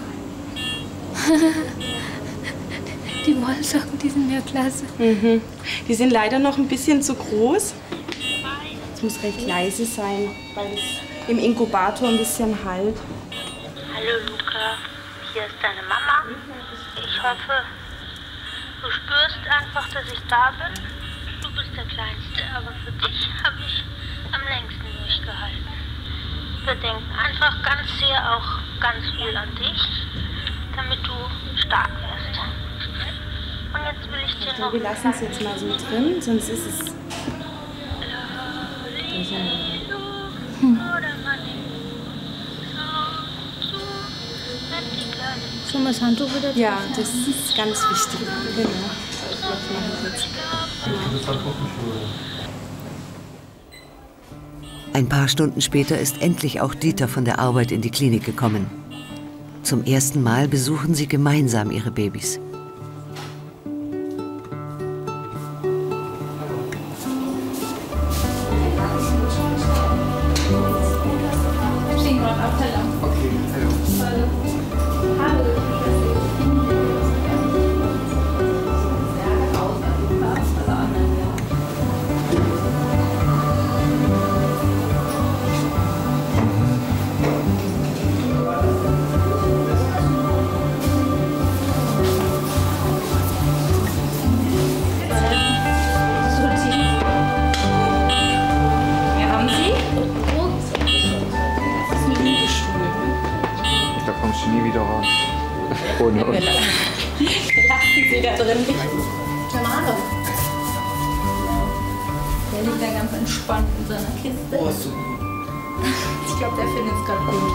Die Wollsocken, die sind ja klasse. Mhm. Die sind leider noch ein bisschen zu groß. Es muss recht leise sein, weil es im Inkubator ein bisschen halt. Hallo Luca, hier ist deine Mama. Ich hoffe, du spürst einfach, dass ich da bin. Du bist der Kleinste, aber für dich habe ich am längsten durchgehalten. Wir denken einfach ganz sehr auch ganz viel an dich, damit du stark wirst. Und jetzt will ich dir noch... Wir lassen es jetzt mal so drin, sonst ist es... Schon das Handtuch wieder? Ja, das ist ganz wichtig. Genau. Das mache ich jetzt. Ein paar Stunden später ist endlich auch Dieter von der Arbeit in die Klinik gekommen. Zum ersten Mal besuchen sie gemeinsam ihre Babys. Ohne uns. Lassen Sie da drin nicht. Tamara. Der liegt da ganz entspannt in seiner Kiste. Oh, super. Ich glaube, der findet es gerade gut.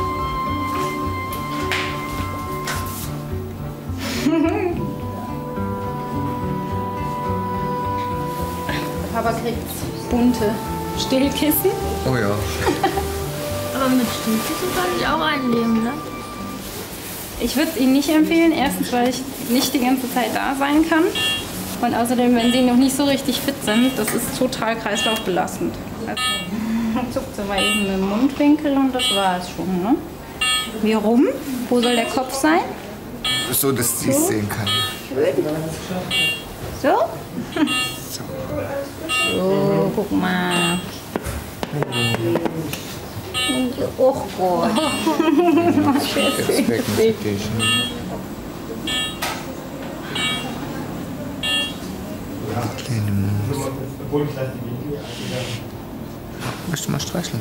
Der Papa kriegt bunte Stillkissen. Oh ja. Aber mit Stillkissen kann ich auch einnehmen, ne? Ich würde es Ihnen nicht empfehlen. Erstens, weil ich nicht die ganze Zeit da sein kann. Und außerdem, wenn Sie noch nicht so richtig fit sind, das ist total kreislaufbelastend. Also, zuckt sie mal eben im Mundwinkel und das war es schon. Ne? Wie rum? Wo soll der Kopf sein? So, dass sie es sehen kann. So? So, guck mal. Och Gott. Respekt für dich. Kleine Maus. Möchtest du mal streicheln?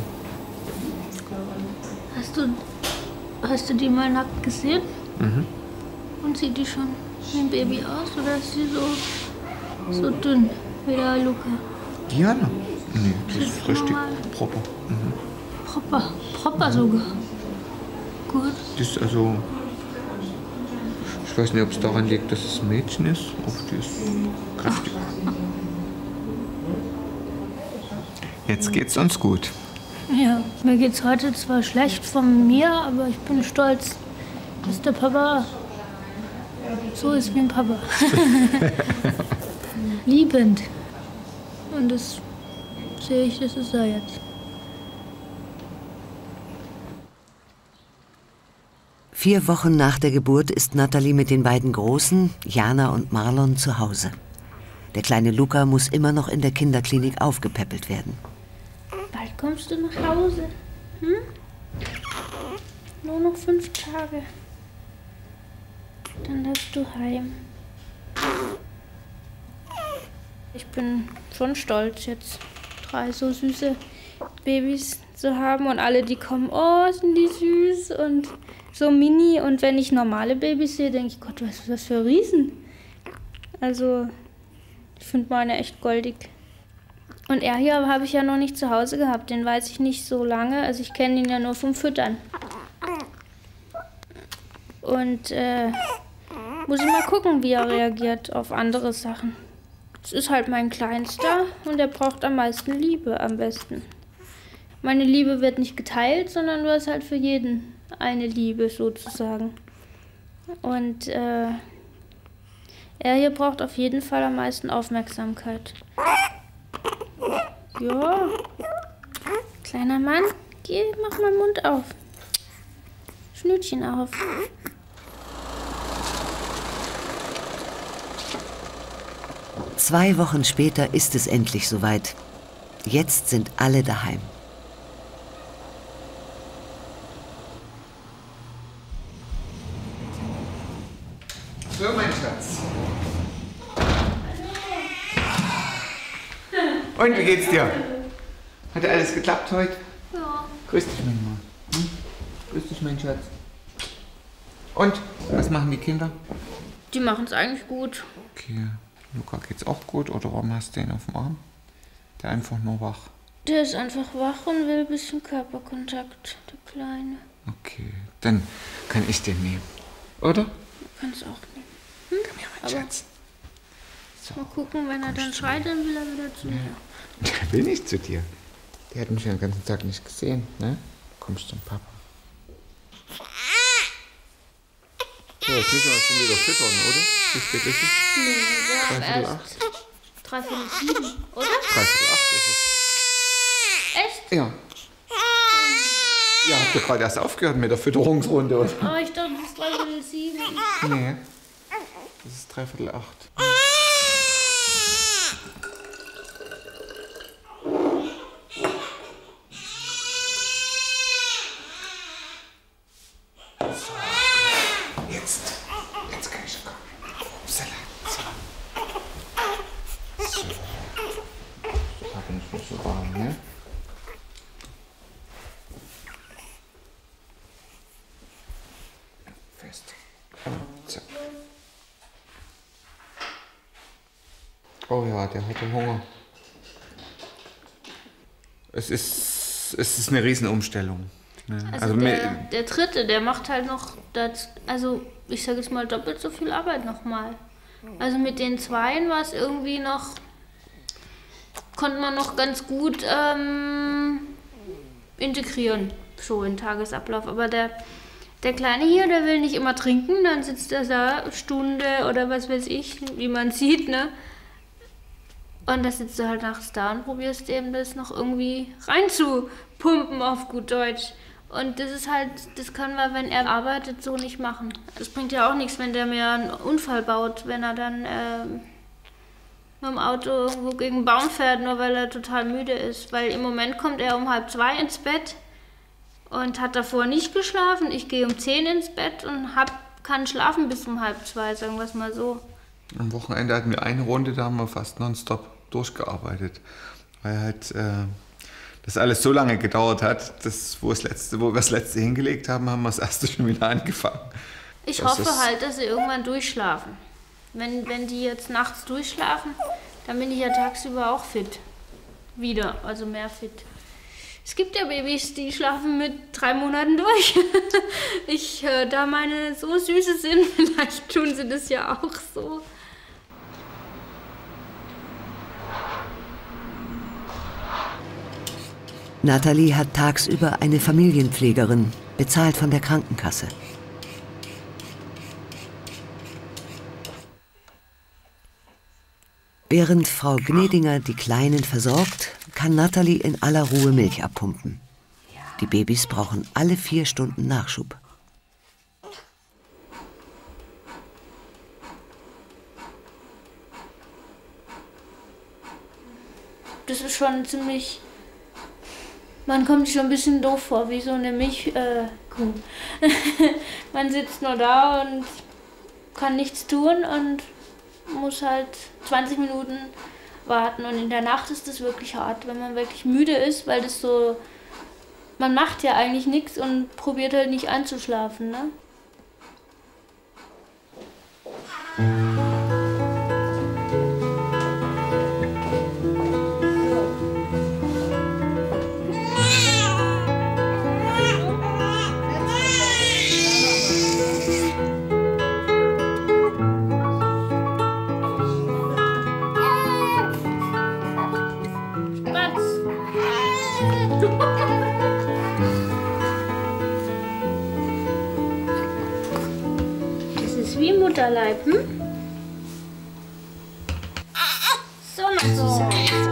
Hast du die mal nackt gesehen? Mhm. Und sieht die schon wie ein Baby aus oder ist sie so dünn wie der Luca? Diana? Nee, die ist Ist richtig normal. proper. Mhm. Proper sogar. Gut. Das ist also. Ich weiß nicht, ob es daran liegt, dass es ein Mädchen ist, aber die ist kräftig. Jetzt geht's uns gut. Ja, mir geht's heute zwar schlecht von mir, aber ich bin stolz, dass der Papa so ist wie ein Papa. Liebend. Und das sehe ich, das ist er jetzt. Vier Wochen nach der Geburt ist Natalie mit den beiden Großen, Jana und Marlon, zu Hause. Der kleine Luca muss immer noch in der Kinderklinik aufgepäppelt werden. Bald kommst du nach Hause. Hm? Nur noch 5 Tage. Dann darfst du heim. Ich bin schon stolz, jetzt 3 so süße Babys zu haben. Und alle, die kommen, oh, sind die süß und so mini. Und wenn ich normale Babys sehe, denke ich, Gott, was ist das für Riesen? Also, ich finde meine echt goldig. Und er hier habe ich ja noch nicht zu Hause gehabt. Den weiß ich nicht so lange. Also ich kenne ihn ja nur vom Füttern. Und muss ich mal gucken, wie er reagiert auf andere Sachen. Es ist halt mein Kleinster und er braucht am meisten Liebe, am besten. Meine Liebe wird nicht geteilt, sondern du hast halt für jeden eine Liebe sozusagen. Und er hier braucht auf jeden Fall am meisten Aufmerksamkeit. Ja, kleiner Mann, geh, mach mal den Mund auf. Schnütchen auf. Zwei Wochen später ist es endlich soweit. Jetzt sind alle daheim. So, mein Schatz. Und, wie geht's dir? Hat alles geklappt heute? Ja. Grüß dich, mein Mann. Hm? Grüß dich, mein Schatz. Und, was machen die Kinder? Die machen es eigentlich gut. Okay. Luca geht's auch gut, oder warum hast du den auf dem Arm? Der einfach nur wach. Der ist einfach wach und will ein bisschen Körperkontakt, der Kleine. Okay, dann kann ich den nehmen. Oder? Du kannst auch nehmen. Hm? Komm her, mein Schatz. So. Mal gucken, wenn er dann schreit, dann will er wieder zu mir. Der will nicht zu dir. Der hat mich ja den ganzen Tag nicht gesehen, ne? Kommst zum Papa. So, jetzt müssen wir schon wieder füttern, oder? Wie spät ist es? Nee, wir haben 3:45. erst 3:45, oder? 3:45 ist es. Echt? Ja. Ja, habt ihr gerade erst aufgehört mit der Fütterungsrunde, oder? Oh, ich dachte, das ist 3:45. Nee. Das ist 3:45. Jetzt kann ich kommen. Upsala. So. Ich habe nicht so warm, ne? Fest. So. Oh ja, der hatte Hunger. Es ist eine Riesenumstellung. Ne? Also der Dritte, der macht halt noch, also ich sage jetzt mal doppelt so viel Arbeit nochmal. Also mit den Zweien war es irgendwie noch, konnte man noch ganz gut integrieren, so in den Tagesablauf. Aber der Kleine hier, der will nicht immer trinken, dann sitzt er da Stunde oder was weiß ich, wie man sieht, ne? Und da sitzt du halt nachts da und probierst eben das noch irgendwie reinzupumpen auf gut Deutsch. Und das ist halt, das können wir, wenn er arbeitet, so nicht machen. Das bringt ja auch nichts, wenn der mir einen Unfall baut, wenn er dann mit dem Auto irgendwo gegen einen Baum fährt, nur weil er total müde ist. Weil im Moment kommt er um 1:30 ins Bett und hat davor nicht geschlafen. Ich gehe um 10 ins Bett und kann schlafen bis um 1:30, sagen wir es mal so. Am Wochenende hatten wir eine Runde, da haben wir fast nonstop durchgearbeitet. Weil halt das alles so lange gedauert hat, wo wir das letzte hingelegt haben, haben wir das erste schon wieder angefangen. Ich hoffe halt, dass sie irgendwann durchschlafen. Wenn die jetzt nachts durchschlafen, dann bin ich ja tagsüber auch fit. Wieder, also mehr fit. Es gibt ja Babys, die schlafen mit 3 Monaten durch. Da meine so süße sind, vielleicht tun sie das ja auch so. Nathalie hat tagsüber eine Familienpflegerin, bezahlt von der Krankenkasse. Während Frau Gnedinger die Kleinen versorgt, kann Nathalie in aller Ruhe Milch abpumpen. Die Babys brauchen alle 4 Stunden Nachschub. Das ist schon ziemlich... Man kommt sich schon ein bisschen doof vor, wie so eine Milchkuh. Man sitzt nur da und kann nichts tun und muss halt 20 Minuten warten. Und in der Nacht ist das wirklich hart, wenn man wirklich müde ist, weil das so... Man macht ja eigentlich nichts und probiert halt nicht einzuschlafen, ne? Mutterleib, hm? So, mal so.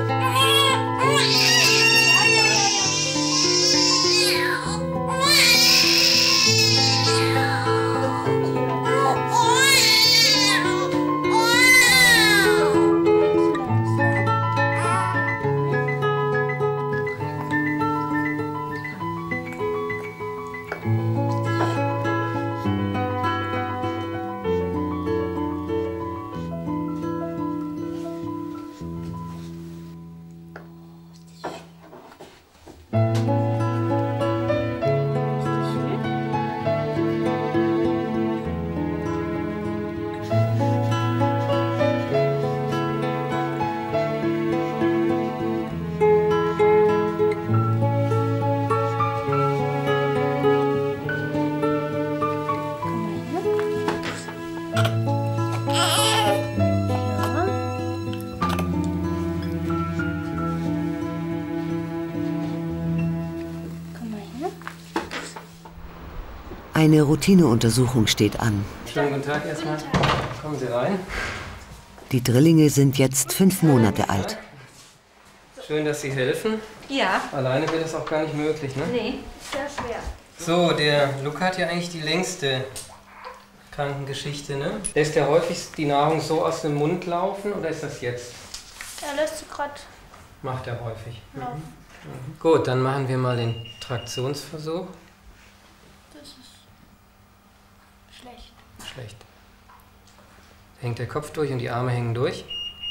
Eine Routineuntersuchung steht an. Schönen guten Tag erstmal. Kommen Sie rein. Die Drillinge sind jetzt 5 Monate alt. Schön, dass Sie helfen. Ja. Alleine wäre das auch gar nicht möglich, ne? Nee, sehr schwer. So, der Luca hat ja eigentlich die längste Krankengeschichte, ne? Lässt er häufig die Nahrung so aus dem Mund laufen oder ist das jetzt? Er lässt sie gerade. Macht er häufig. Laufen. Mhm. Gut, dann machen wir mal den Traktionsversuch. Das ist schlecht. Schlecht. Hängt der Kopf durch und die Arme hängen durch.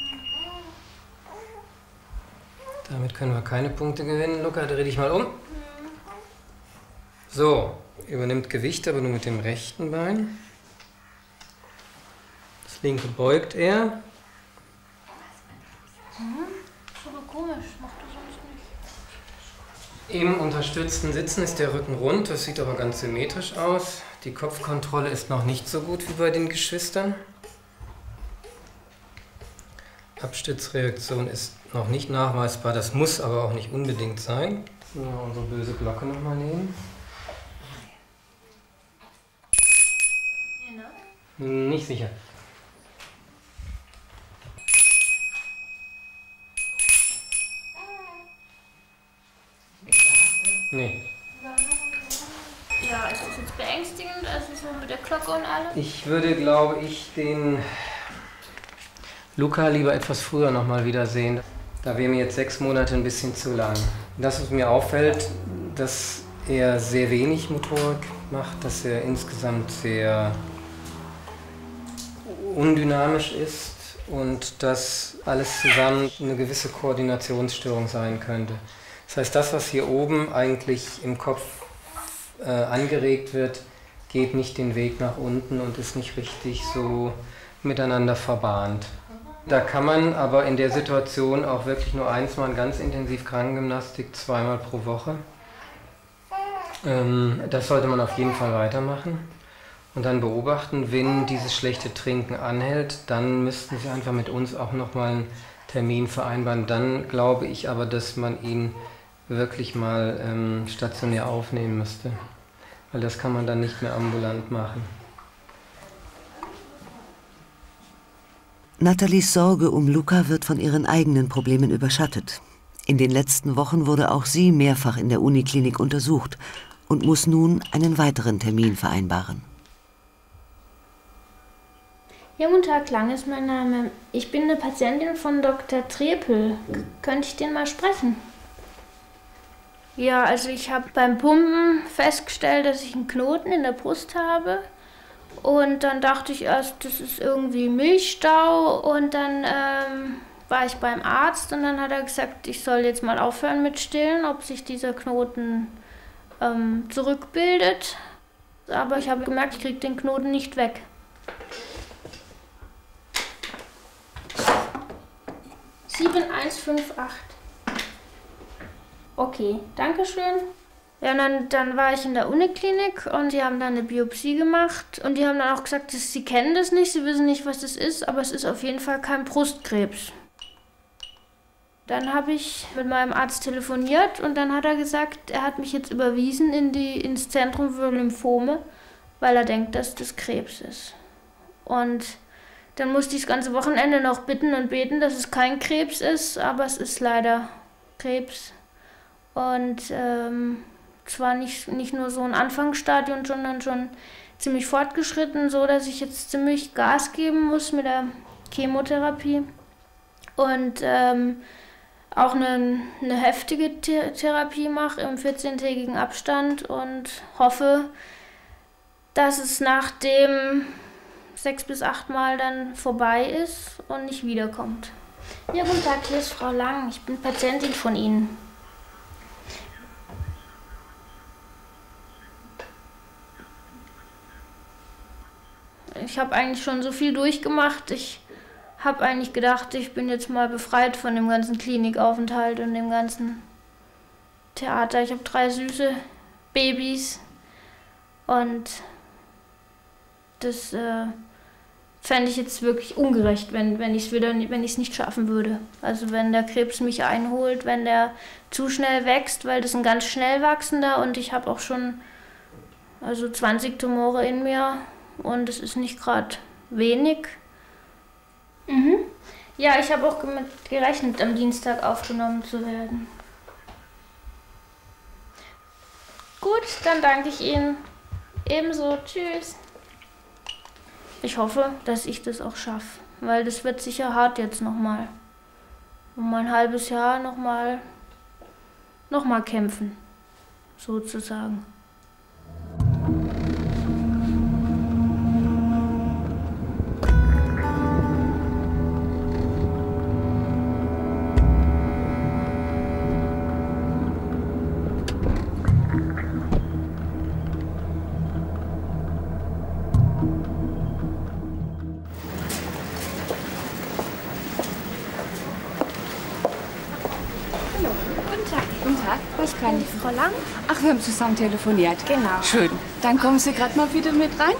Damit können wir keine Punkte gewinnen. Luca, dreh dich mal um. So, übernimmt Gewicht, aber nur mit dem rechten Bein. Das linke beugt er. Ist aber komisch, macht er sonst nicht. Im unterstützten Sitzen ist der Rücken rund, das sieht aber ganz symmetrisch aus. Die Kopfkontrolle ist noch nicht so gut wie bei den Geschwistern. Abstützreaktion ist noch nicht nachweisbar, das muss aber auch nicht unbedingt sein. So, unsere böse Glocke nochmal nehmen. Nicht sicher. Nee. Ja, ist das jetzt beängstigend, also so mit der Glocke und allem? Ich würde, glaube ich, den Luca lieber etwas früher nochmal wiedersehen. Da wäre mir jetzt 6 Monate ein bisschen zu lang. Das, was mir auffällt, dass er sehr wenig Motorik macht, dass er insgesamt sehr undynamisch ist und dass alles zusammen eine gewisse Koordinationsstörung sein könnte. Das heißt, das, was hier oben eigentlich im Kopf angeregt wird, geht nicht den Weg nach unten und ist nicht richtig so miteinander verbahnt. Da kann man aber in der Situation auch wirklich nur eins machen, ganz intensiv Krankengymnastik 2-mal pro Woche. Das sollte man auf jeden Fall weitermachen. Und dann beobachten, wenn dieses schlechte Trinken anhält, dann müssten Sie einfach mit uns auch nochmal einen Termin vereinbaren. Dann glaube ich aber, dass man ihn wirklich mal stationär aufnehmen müsste. Weil das kann man dann nicht mehr ambulant machen. Nathalies Sorge um Luca wird von ihren eigenen Problemen überschattet. In den letzten Wochen wurde auch sie mehrfach in der Uniklinik untersucht und muss nun einen weiteren Termin vereinbaren. Ja, guten Tag, Lang ist mein Name. Ich bin eine Patientin von Dr. Trepel. Könnte ich den mal sprechen? Ja, also ich habe beim Pumpen festgestellt, dass ich einen Knoten in der Brust habe. Und dann dachte ich erst, das ist irgendwie Milchstau. Und dann war ich beim Arzt und dann hat er gesagt, ich soll jetzt mal aufhören mit Stillen, ob sich dieser Knoten zurückbildet. Aber ich habe gemerkt, ich kriege den Knoten nicht weg. – 7158. Okay, danke schön. Ja, und dann war ich in der Uniklinik und die haben dann eine Biopsie gemacht und die haben dann auch gesagt, dass sie kennen das nicht, sie wissen nicht, was das ist, aber es ist auf jeden Fall kein Brustkrebs. Dann habe ich mit meinem Arzt telefoniert und dann hat er gesagt, er hat mich jetzt überwiesen ins Zentrum für Lymphome, weil er denkt, dass das Krebs ist. Und dann musste ich das ganze Wochenende noch bitten und beten, dass es kein Krebs ist, aber es ist leider Krebs. Und zwar nicht nur so ein Anfangsstadium, sondern schon ziemlich fortgeschritten, so dass ich jetzt ziemlich Gas geben muss mit der Chemotherapie. Und auch eine heftige Therapie mache im 14-tägigen Abstand und hoffe, dass es nach dem 6 bis 8 Mal dann vorbei ist und nicht wiederkommt. Ja, guten Tag, hier ist Frau Lang. Ich bin Patientin von Ihnen. Ich habe eigentlich schon so viel durchgemacht. Ich habe eigentlich gedacht, ich bin jetzt mal befreit von dem ganzen Klinikaufenthalt und dem ganzen Theater. Ich habe 3 süße Babys und das fände ich jetzt wirklich ungerecht, wenn ich es nicht schaffen würde. Also wenn der Krebs mich einholt, wenn der zu schnell wächst, weil das ist ein ganz schnell wachsender und ich habe auch schon 20 Tumore in mir und es ist nicht gerade wenig. Mhm. Ja, ich habe auch damit gerechnet, am Dienstag aufgenommen zu werden. Gut, dann danke ich Ihnen. Ebenso, tschüss. Ich hoffe, dass ich das auch schaffe, weil das wird sicher hart jetzt nochmal. Um ein halbes Jahr nochmal kämpfen, sozusagen. Was kann ich? Frau Lang? Ach, wir haben zusammen telefoniert. Genau. Schön. Dann kommen Sie gerade mal wieder mit rein.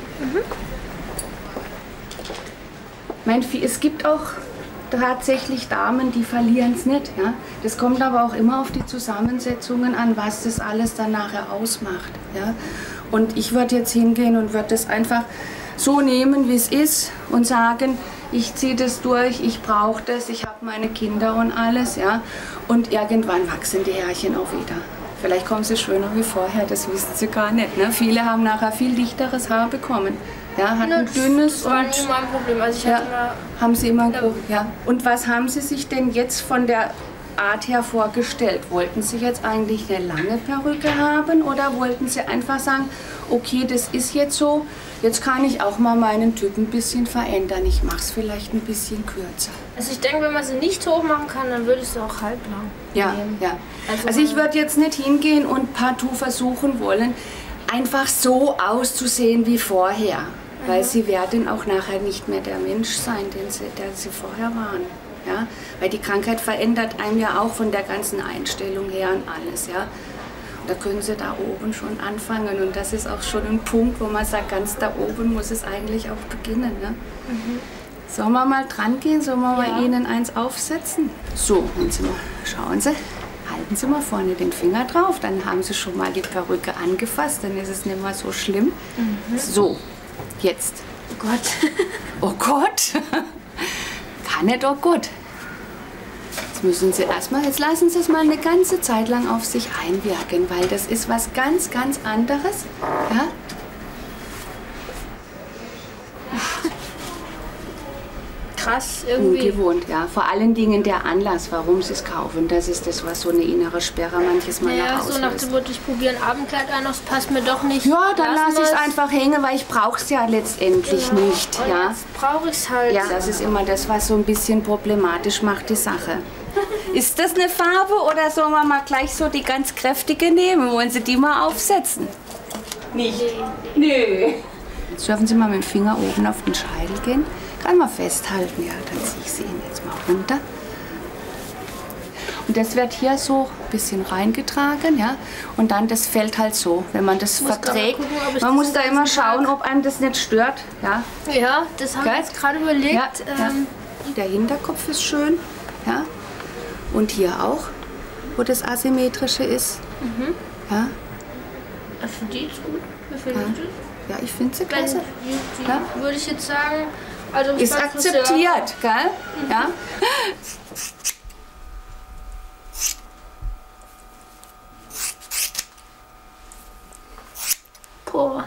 Mein Vieh, es gibt auch tatsächlich Damen, die verlieren es nicht. Ja? Das kommt aber auch immer auf die Zusammensetzungen an, was das alles dann nachher ausmacht. Ja? Und ich würde jetzt hingehen und würde das einfach so nehmen, wie es ist und sagen, ich ziehe das durch, ich brauche das, ich habe meine Kinder und alles, ja. Und irgendwann wachsen die Härchen auch wieder. Vielleicht kommen sie schöner wie vorher, das wissen sie gar nicht. Ne? Viele haben nachher viel dichteres Haar bekommen. Ja, hatten ein dünnes. Das war nie mein Problem. Also ich hatte immer, haben sie immer ja. Und was haben Sie sich denn jetzt von der Art her vorgestellt? Wollten Sie jetzt eigentlich eine lange Perücke haben oder wollten Sie einfach sagen, okay, das ist jetzt so, jetzt kann ich auch mal meinen Typ ein bisschen verändern. Ich mache es vielleicht ein bisschen kürzer. Also ich denke, wenn man sie nicht hoch machen kann, dann würde ich sie auch halblang nehmen. Ja. Also ich würde jetzt nicht hingehen und partout versuchen wollen, einfach so auszusehen wie vorher. Weil sie werden auch nachher nicht mehr der Mensch sein, der sie vorher waren. Ja? Weil die Krankheit verändert einem ja auch von der ganzen Einstellung her und alles. Ja? Und da können sie da oben schon anfangen. Und das ist auch schon ein Punkt, wo man sagt, ganz da oben muss es eigentlich auch beginnen. Ne? Sollen wir mal dran gehen? Sollen wir mal Ihnen eins aufsetzen? So, schauen Sie. halten Sie mal vorne den Finger drauf, dann haben Sie schon mal die Perücke angefasst, dann ist es nicht mehr so schlimm. So, jetzt. Oh Gott. Oh Gott. Kann nicht, oh Gott. Jetzt müssen Sie erstmal, jetzt lassen Sie es mal eine ganze Zeit lang auf sich einwirken, weil das ist was ganz, ganz anderes. Ja? Krass, irgendwie. Ungewohnt, ja. Vor allen Dingen der Anlass, warum Sie es kaufen. Das ist das, was so eine innere Sperre manches Mal Ja, noch so auslöst. nach dem Motto, ich probiere ein Abendkleid an, das passt mir doch nicht. Ja, dann Lassen lasse ich es wir's. einfach hängen, weil ich brauche es ja letztendlich nicht. Und Ja? jetzt brauche ich es halt. Ja, das ist immer das, was so ein bisschen problematisch macht, die Sache. Ist das eine Farbe oder sollen wir mal gleich so die ganz kräftige nehmen? Wollen Sie die mal aufsetzen? Nicht? Nö. Jetzt dürfen Sie mal mit dem Finger oben auf den Scheitel gehen. Kann mal festhalten, ja, dann ziehe ich Sie Ihnen jetzt mal runter. Und das wird hier so ein bisschen reingetragen, ja. Und dann, das fällt halt so, wenn man das Ich muss verträgt. gerade mal gucken, ob ich Man das muss den da immer ganzen schauen, Tag- ob einem das nicht stört, ja. Ja, das haben wir Gell? jetzt gerade überlegt. Ja, ja. Der Hinterkopf ist schön, ja. Und hier auch, wo das Asymmetrische ist. Ja. Also die ist gut. Wie findest Ja. du das? Ja, ich finde sie klasse. Die Ja. würde ich jetzt sagen, also Ist beim Friseur- akzeptiert, gell? Ja. Boah.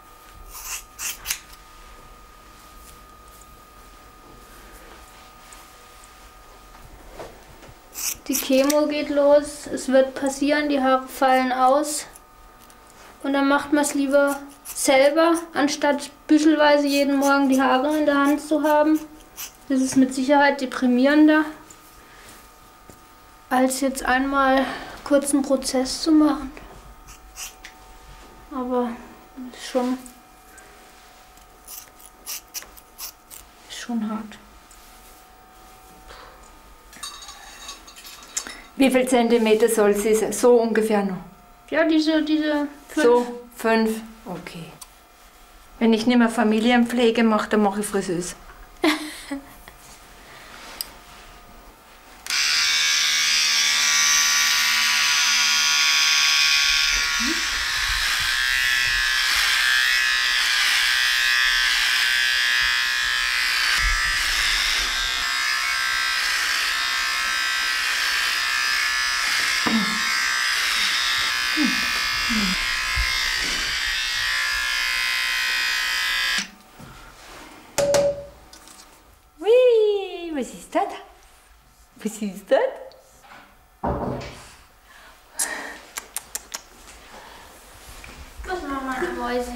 Die Chemo geht los, es wird passieren, die Haare fallen aus. Und dann macht man es lieber selber, anstatt büschelweise jeden Morgen die Haare in der Hand zu haben. Das ist mit Sicherheit deprimierender, als jetzt einmal kurz einen Prozess zu machen. Aber ist schon hart. Wie viel Zentimeter soll sie sein? So ungefähr noch? Ja, diese 5. So, 5. Okay. Wenn ich nicht mehr Familienpflege mache, dann mache ich Friseuse. Ui, was ist das? Was ist das? Was machen meine Mäuse?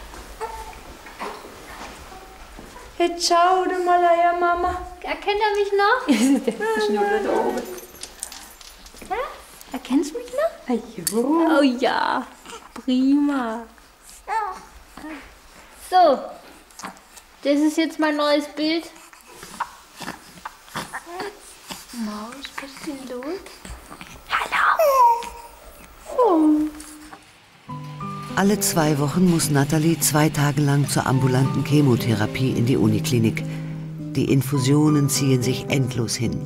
Jetzt schau dir mal her, Mama. Erkennt er mich noch? Der Schnuller da oben. Ja? Erkennst du mich noch? Ja. Oh ja, prima. So, das ist jetzt mein neues Bild. Maus, was ist denn los? Hallo. Alle 2 Wochen muss Natalie 2 Tage lang zur ambulanten Chemotherapie in die Uniklinik. Die Infusionen ziehen sich endlos hin.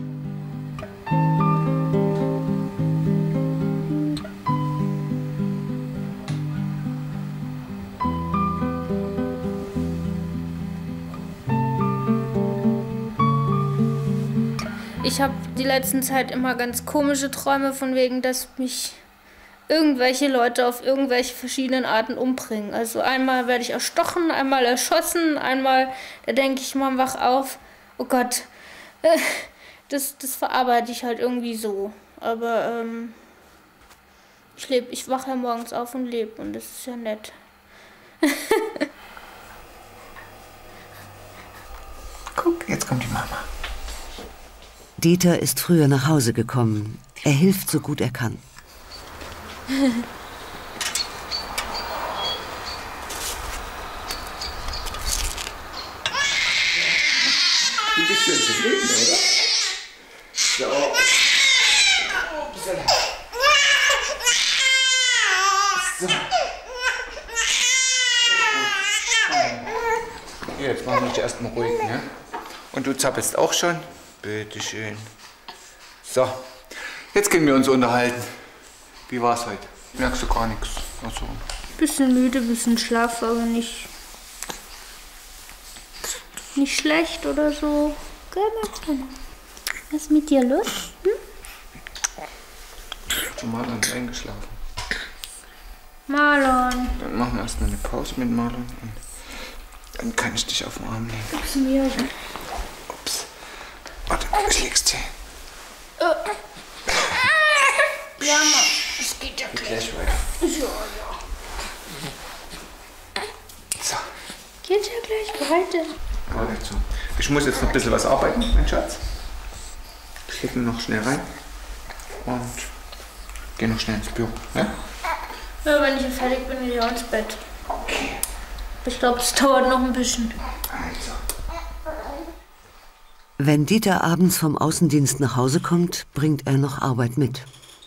Ich habe die letzten Zeit immer ganz komische Träume von wegen, dass mich irgendwelche Leute auf irgendwelche verschiedenen Arten umbringen. Also einmal werde ich erstochen, einmal erschossen, einmal, da denke ich mal, wach auf, oh Gott, das verarbeite ich halt irgendwie so. Aber ich wache ja morgens auf und lebe und das ist ja nett. Guck, jetzt kommt die Mama. Dieter ist früher nach Hause gekommen. Er hilft so gut er kann. Du bist schön zufrieden, oder? So. So. Jetzt machen wir dich erstmal ruhig, ne? Und du zappelst auch schon? Bitteschön. So, Jetzt können wir uns unterhalten. Wie war es heute? Merkst du gar nichts? Also. Bisschen müde, bisschen schlaff, aber nicht schlecht oder so. Was ist mit dir los? Marlon ist eingeschlafen. Marlon. Dann machen wir erstmal eine Pause mit Marlon und dann kann ich dich auf den Arm nehmen. Gib's mir. Ups. Warte, ich leg's dir hin. Ja, Mann, es geht ja gleich weiter. Ja. So. Geht ja gleich weiter. Warte zu. Ich muss jetzt noch ein bisschen was arbeiten, mein Schatz. Ich leg ihn noch schnell rein und geh noch schnell ins Büro. Ja? Ja, wenn ich fertig bin, gehe ich auch ins Bett. Okay. Ich glaube, es dauert noch ein bisschen. Also. Wenn Dieter abends vom Außendienst nach Hause kommt, bringt er noch Arbeit mit.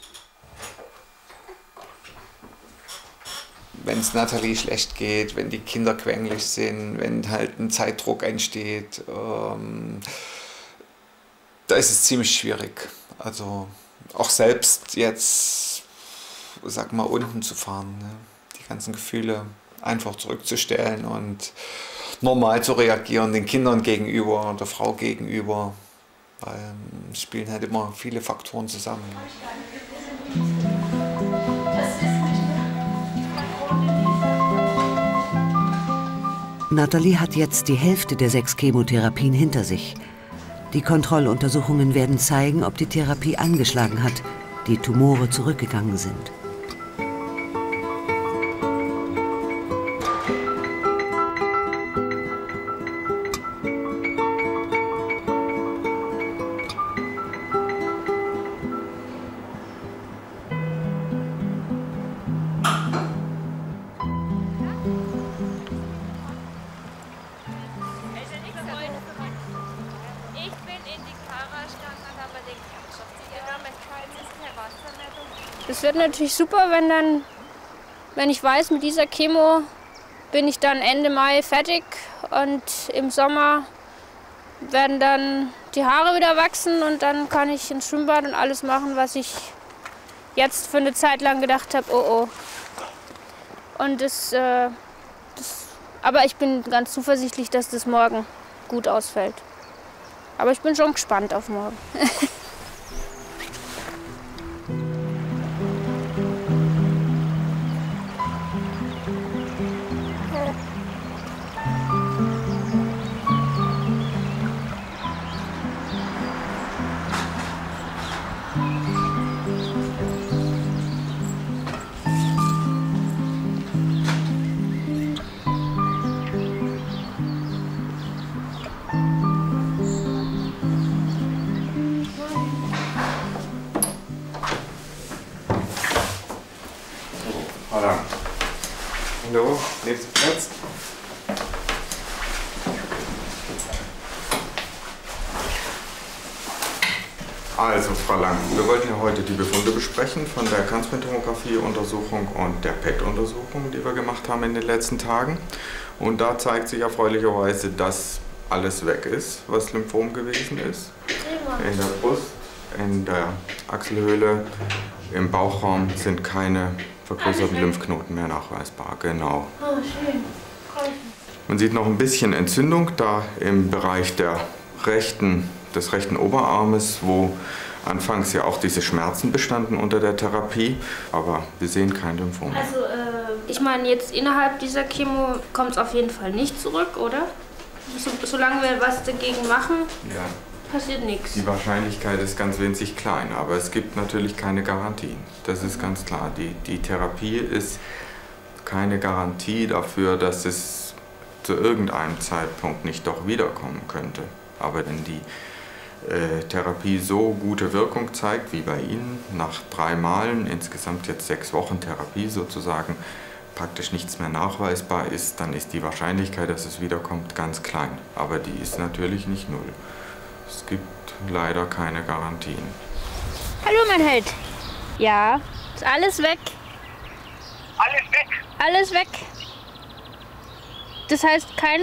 Wenn es Nathalie schlecht geht, wenn die Kinder quengelig sind, wenn halt ein Zeitdruck entsteht, da ist es ziemlich schwierig. Also auch selbst jetzt, sag mal, unten zu fahren, ne? Die ganzen Gefühle einfach zurückzustellen und normal zu reagieren, den Kindern gegenüber, der Frau gegenüber, weil es spielen halt immer viele Faktoren zusammen. Nathalie hat jetzt die Hälfte der 6 Chemotherapien hinter sich. Die Kontrolluntersuchungen werden zeigen, ob die Therapie angeschlagen hat, die Tumore zurückgegangen sind. Es wird natürlich super, wenn ich weiß, mit dieser Chemo bin ich dann Ende Mai fertig und im Sommer werden dann die Haare wieder wachsen und dann kann ich ins Schwimmbad und alles machen, was ich jetzt für eine Zeit lang gedacht habe, oh oh. Und aber ich bin ganz zuversichtlich, dass das morgen gut ausfällt. Aber ich bin schon gespannt auf morgen. Hallo, nächster Platz. Also, Frau Lang, wir wollten ja heute die Befunde besprechen von der Kernspintomographie-Untersuchung und der PET-Untersuchung, die wir gemacht haben in den letzten Tagen. Und da zeigt sich erfreulicherweise, dass alles weg ist, was Lymphom gewesen ist. In der Brust, in der Achselhöhle, im Bauchraum sind keine vergrößerten Lymphknoten mehr nachweisbar. Genau. Oh, schön. Man sieht noch ein bisschen Entzündung da im Bereich des rechten Oberarmes, wo anfangs ja auch diese Schmerzen bestanden unter der Therapie, aber wir sehen kein Lymphom. Also, ich meine, jetzt innerhalb dieser Chemo kommt es auf jeden Fall nicht zurück, oder? Solange wir was dagegen machen, ja, passiert nichts. Die Wahrscheinlichkeit ist ganz winzig klein, aber es gibt natürlich keine Garantien. Das ist ganz klar. Die Therapie ist keine Garantie dafür, dass es zu irgendeinem Zeitpunkt nicht doch wiederkommen könnte. Aber wenn die Therapie so gute Wirkung zeigt, wie bei Ihnen, nach 3 Malen, insgesamt jetzt 6 Wochen Therapie sozusagen, praktisch nichts mehr nachweisbar ist, dann ist die Wahrscheinlichkeit, dass es wiederkommt, ganz klein. Aber die ist natürlich nicht 0. Es gibt leider keine Garantien. Hallo, mein Held. Ja, ist alles weg. Alles weg? Alles weg. Das heißt, kein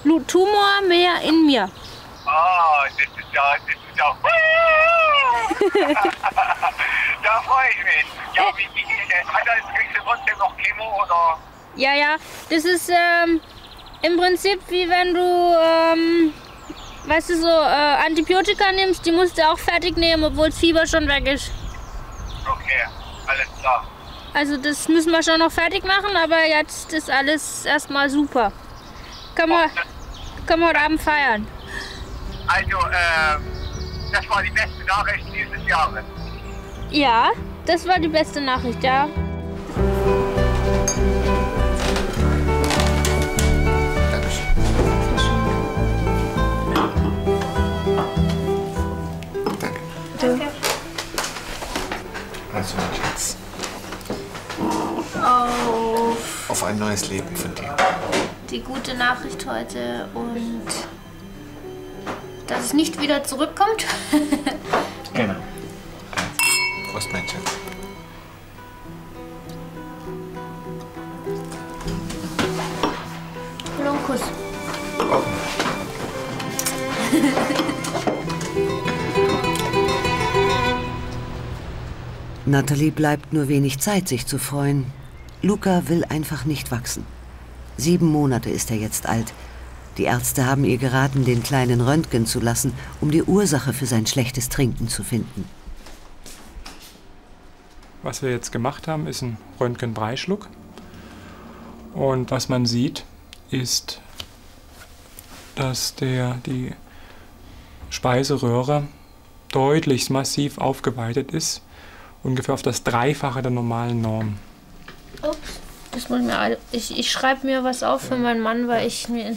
Tumor mehr in mir. Ah, das ist ja... Da freue ich mich. Ja, kriegst du trotzdem noch Chemo oder? Ja, ja. Das ist im Prinzip wie wenn du, weißt du, so Antibiotika nimmst, die musst du auch fertig nehmen, obwohl das Fieber schon weg ist. Okay, alles klar. Also das müssen wir schon noch fertig machen, aber jetzt ist alles erstmal super. Können wir heute Abend feiern. Also, das war die beste Nachricht dieses Jahres. Ja, das war die beste Nachricht, ja. Danke. Also, Schatz. Auf ein neues Leben von dir. Die gute Nachricht heute und dass es nicht wieder zurückkommt. Genau. Prost, mein Schatz. Und einen Kuss. Oh. Natalie bleibt nur wenig Zeit, sich zu freuen. Luca will einfach nicht wachsen. 7 Monate ist er jetzt alt. Die Ärzte haben ihr geraten, den Kleinen röntgen zu lassen, um die Ursache für sein schlechtes Trinken zu finden. Was wir jetzt gemacht haben, ist ein Röntgenbreischluck. Und was man sieht, ist, dass die Speiseröhre deutlich massiv aufgeweitet ist, ungefähr auf das Dreifache der normalen Norm. Ups, das muss mir ich schreibe mir was auf für meinen Mann, weil ich mir...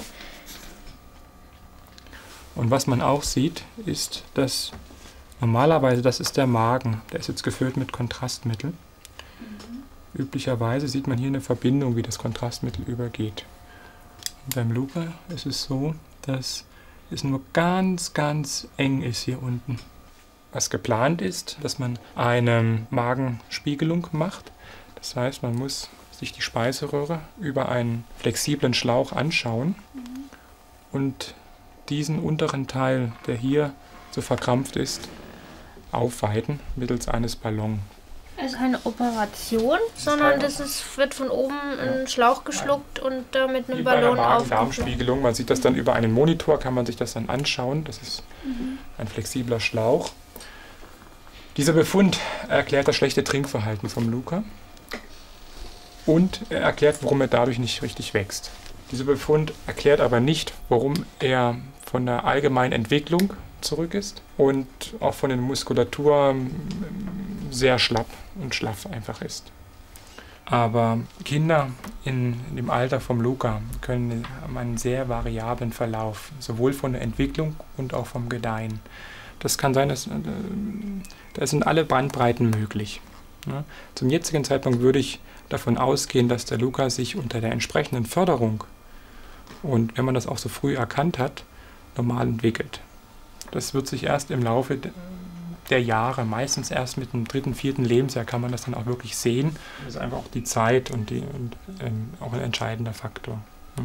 Und was man auch sieht, ist, dass normalerweise, das ist der Magen, der ist jetzt gefüllt mit Kontrastmittel. Üblicherweise sieht man hier eine Verbindung, wie das Kontrastmittel übergeht. Und beim Luca ist es so, dass es nur ganz, ganz eng ist hier unten. Was geplant ist, dass man eine Magenspiegelung macht. Das heißt, man muss sich die Speiseröhre über einen flexiblen Schlauch anschauen und diesen unteren Teil, der hier so verkrampft ist, aufweiten mittels eines Ballons. Es ist keine Operation, sondern wird von oben ein Schlauch geschluckt und mit einem Ballon auf. Darmspiegelung. Man sieht das dann über einen Monitor, kann man sich das dann anschauen. Das ist ein flexibler Schlauch. Dieser Befund erklärt das schlechte Trinkverhalten vom Luca und er erklärt, warum er dadurch nicht richtig wächst. Dieser Befund erklärt aber nicht, warum er von der allgemeinen Entwicklung zurück ist und auch von der Muskulatur sehr schlapp und schlaff einfach ist. Aber Kinder in dem Alter vom Luca haben einen sehr variablen Verlauf, sowohl von der Entwicklung und auch vom Gedeihen. Das kann sein, da sind alle Bandbreiten möglich. Ja. Zum jetzigen Zeitpunkt würde ich davon ausgehen, dass der Luca sich unter der entsprechenden Förderung und wenn man das auch so früh erkannt hat, normal entwickelt. Das wird sich erst im Laufe der Jahre, meistens erst mit dem 3., 4. Lebensjahr kann man das dann auch wirklich sehen. Das ist einfach auch die Zeit und auch ein entscheidender Faktor. Ja.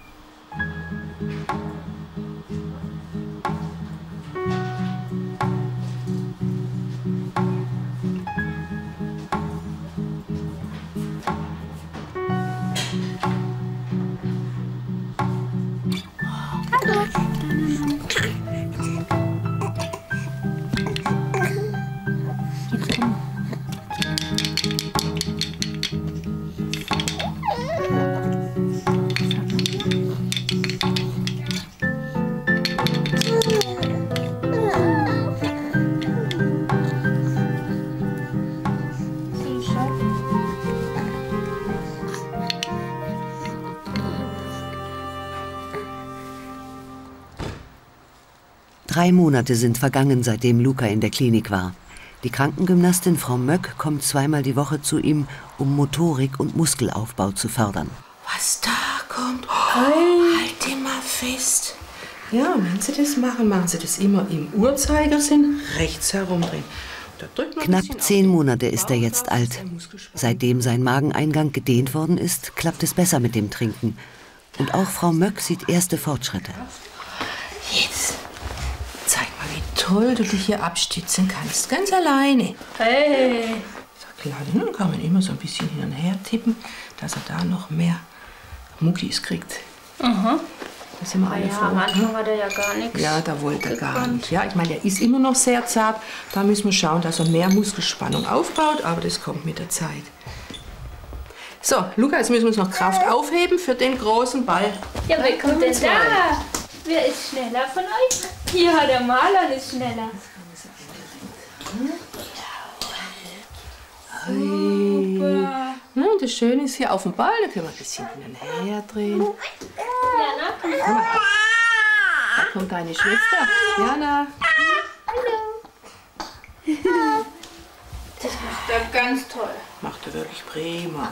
3 Monate sind vergangen, seitdem Luca in der Klinik war. Die Krankengymnastin Frau Möck kommt 2-mal die Woche zu ihm, um Motorik und Muskelaufbau zu fördern. Was da kommt, halt den mal fest. Ja, wenn Sie das machen, machen Sie das immer im Uhrzeigersinn rechts herumdrehen. Knapp 10 Monate ist er jetzt alt. Seitdem sein Mageneingang gedehnt worden ist, klappt es besser mit dem Trinken. Und auch Frau Möck sieht erste Fortschritte. Jetzt zeig mal, wie toll du dich hier abstützen kannst, ganz alleine. Hey! So klar, dann kann man immer so ein bisschen hin und her tippen, dass er da noch mehr Muckis kriegt. Aha. Da sind wir alle froh. am Anfang hat er ja gar nichts. Ja, da wollte er gar nicht. Ja, ich meine, er ist immer noch sehr zart. Da müssen wir schauen, dass er mehr Muskelspannung aufbaut, aber das kommt mit der Zeit. So, Luca, jetzt müssen wir uns noch Kraft aufheben für den großen Ball. Ja, wer kommt denn da? Wer ist schneller von euch? Ja, der Marlon ist schneller. Super. Das Schöne ist hier auf dem Ball, da können wir ein bisschen hin und her drehen. Jana, Da kommt deine Schwester, Jana. Hallo. Das macht er ganz toll. Macht er wirklich prima.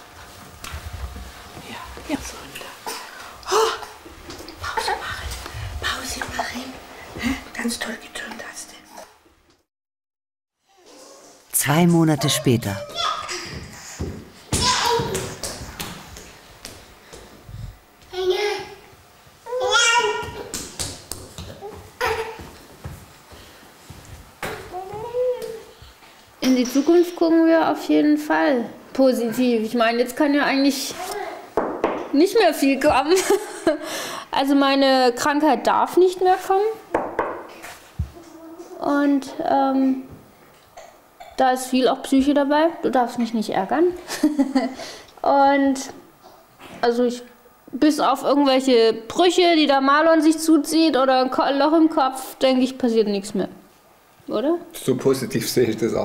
Ja, so runter. Oh, Pause machen. Pause machen. Ganz toll geturnt hast du. 2 Monate später. In die Zukunft gucken wir auf jeden Fall positiv. Ich meine, jetzt kann ja eigentlich nicht mehr viel kommen. Also meine Krankheit darf nicht mehr kommen. Und da ist viel auch Psyche dabei. Du darfst mich nicht ärgern. Und also bis auf irgendwelche Brüche, die der Marlon sich zuzieht oder ein Loch im Kopf, denke ich, passiert nichts mehr. Oder? So positiv sehe ich das auch.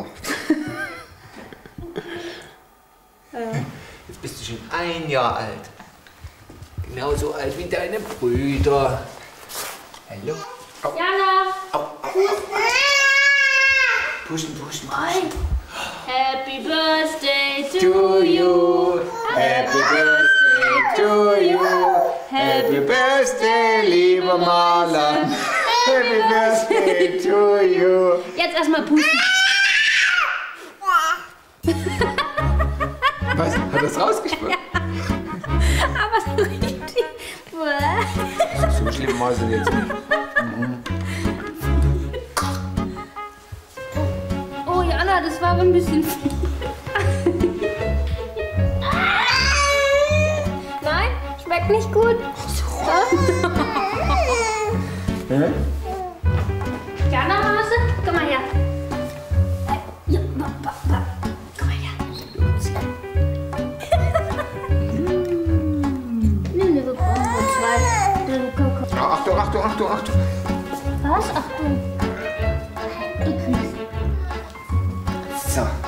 Jetzt bist du schon 1 Jahr alt. Genauso alt wie deine Brüder. Hallo? Au. Jana! Au, au, au. Pushen. Happy birthday to you. Happy birthday to you. Happy birthday, lieber Marlon. Happy birthday to you. Jetzt erstmal pusten. Was? Hat das rausgespuckt? Aber so richtig. So schlimm war sie jetzt nicht. Oh Jana, das war aber ein bisschen viel. Nein, schmeckt nicht gut. Jana, Hase, komm mal her. Ja, komm mal her. Nee, wir brauchen nur 2. Achtung. Was? Achtung. Du kriegst. So.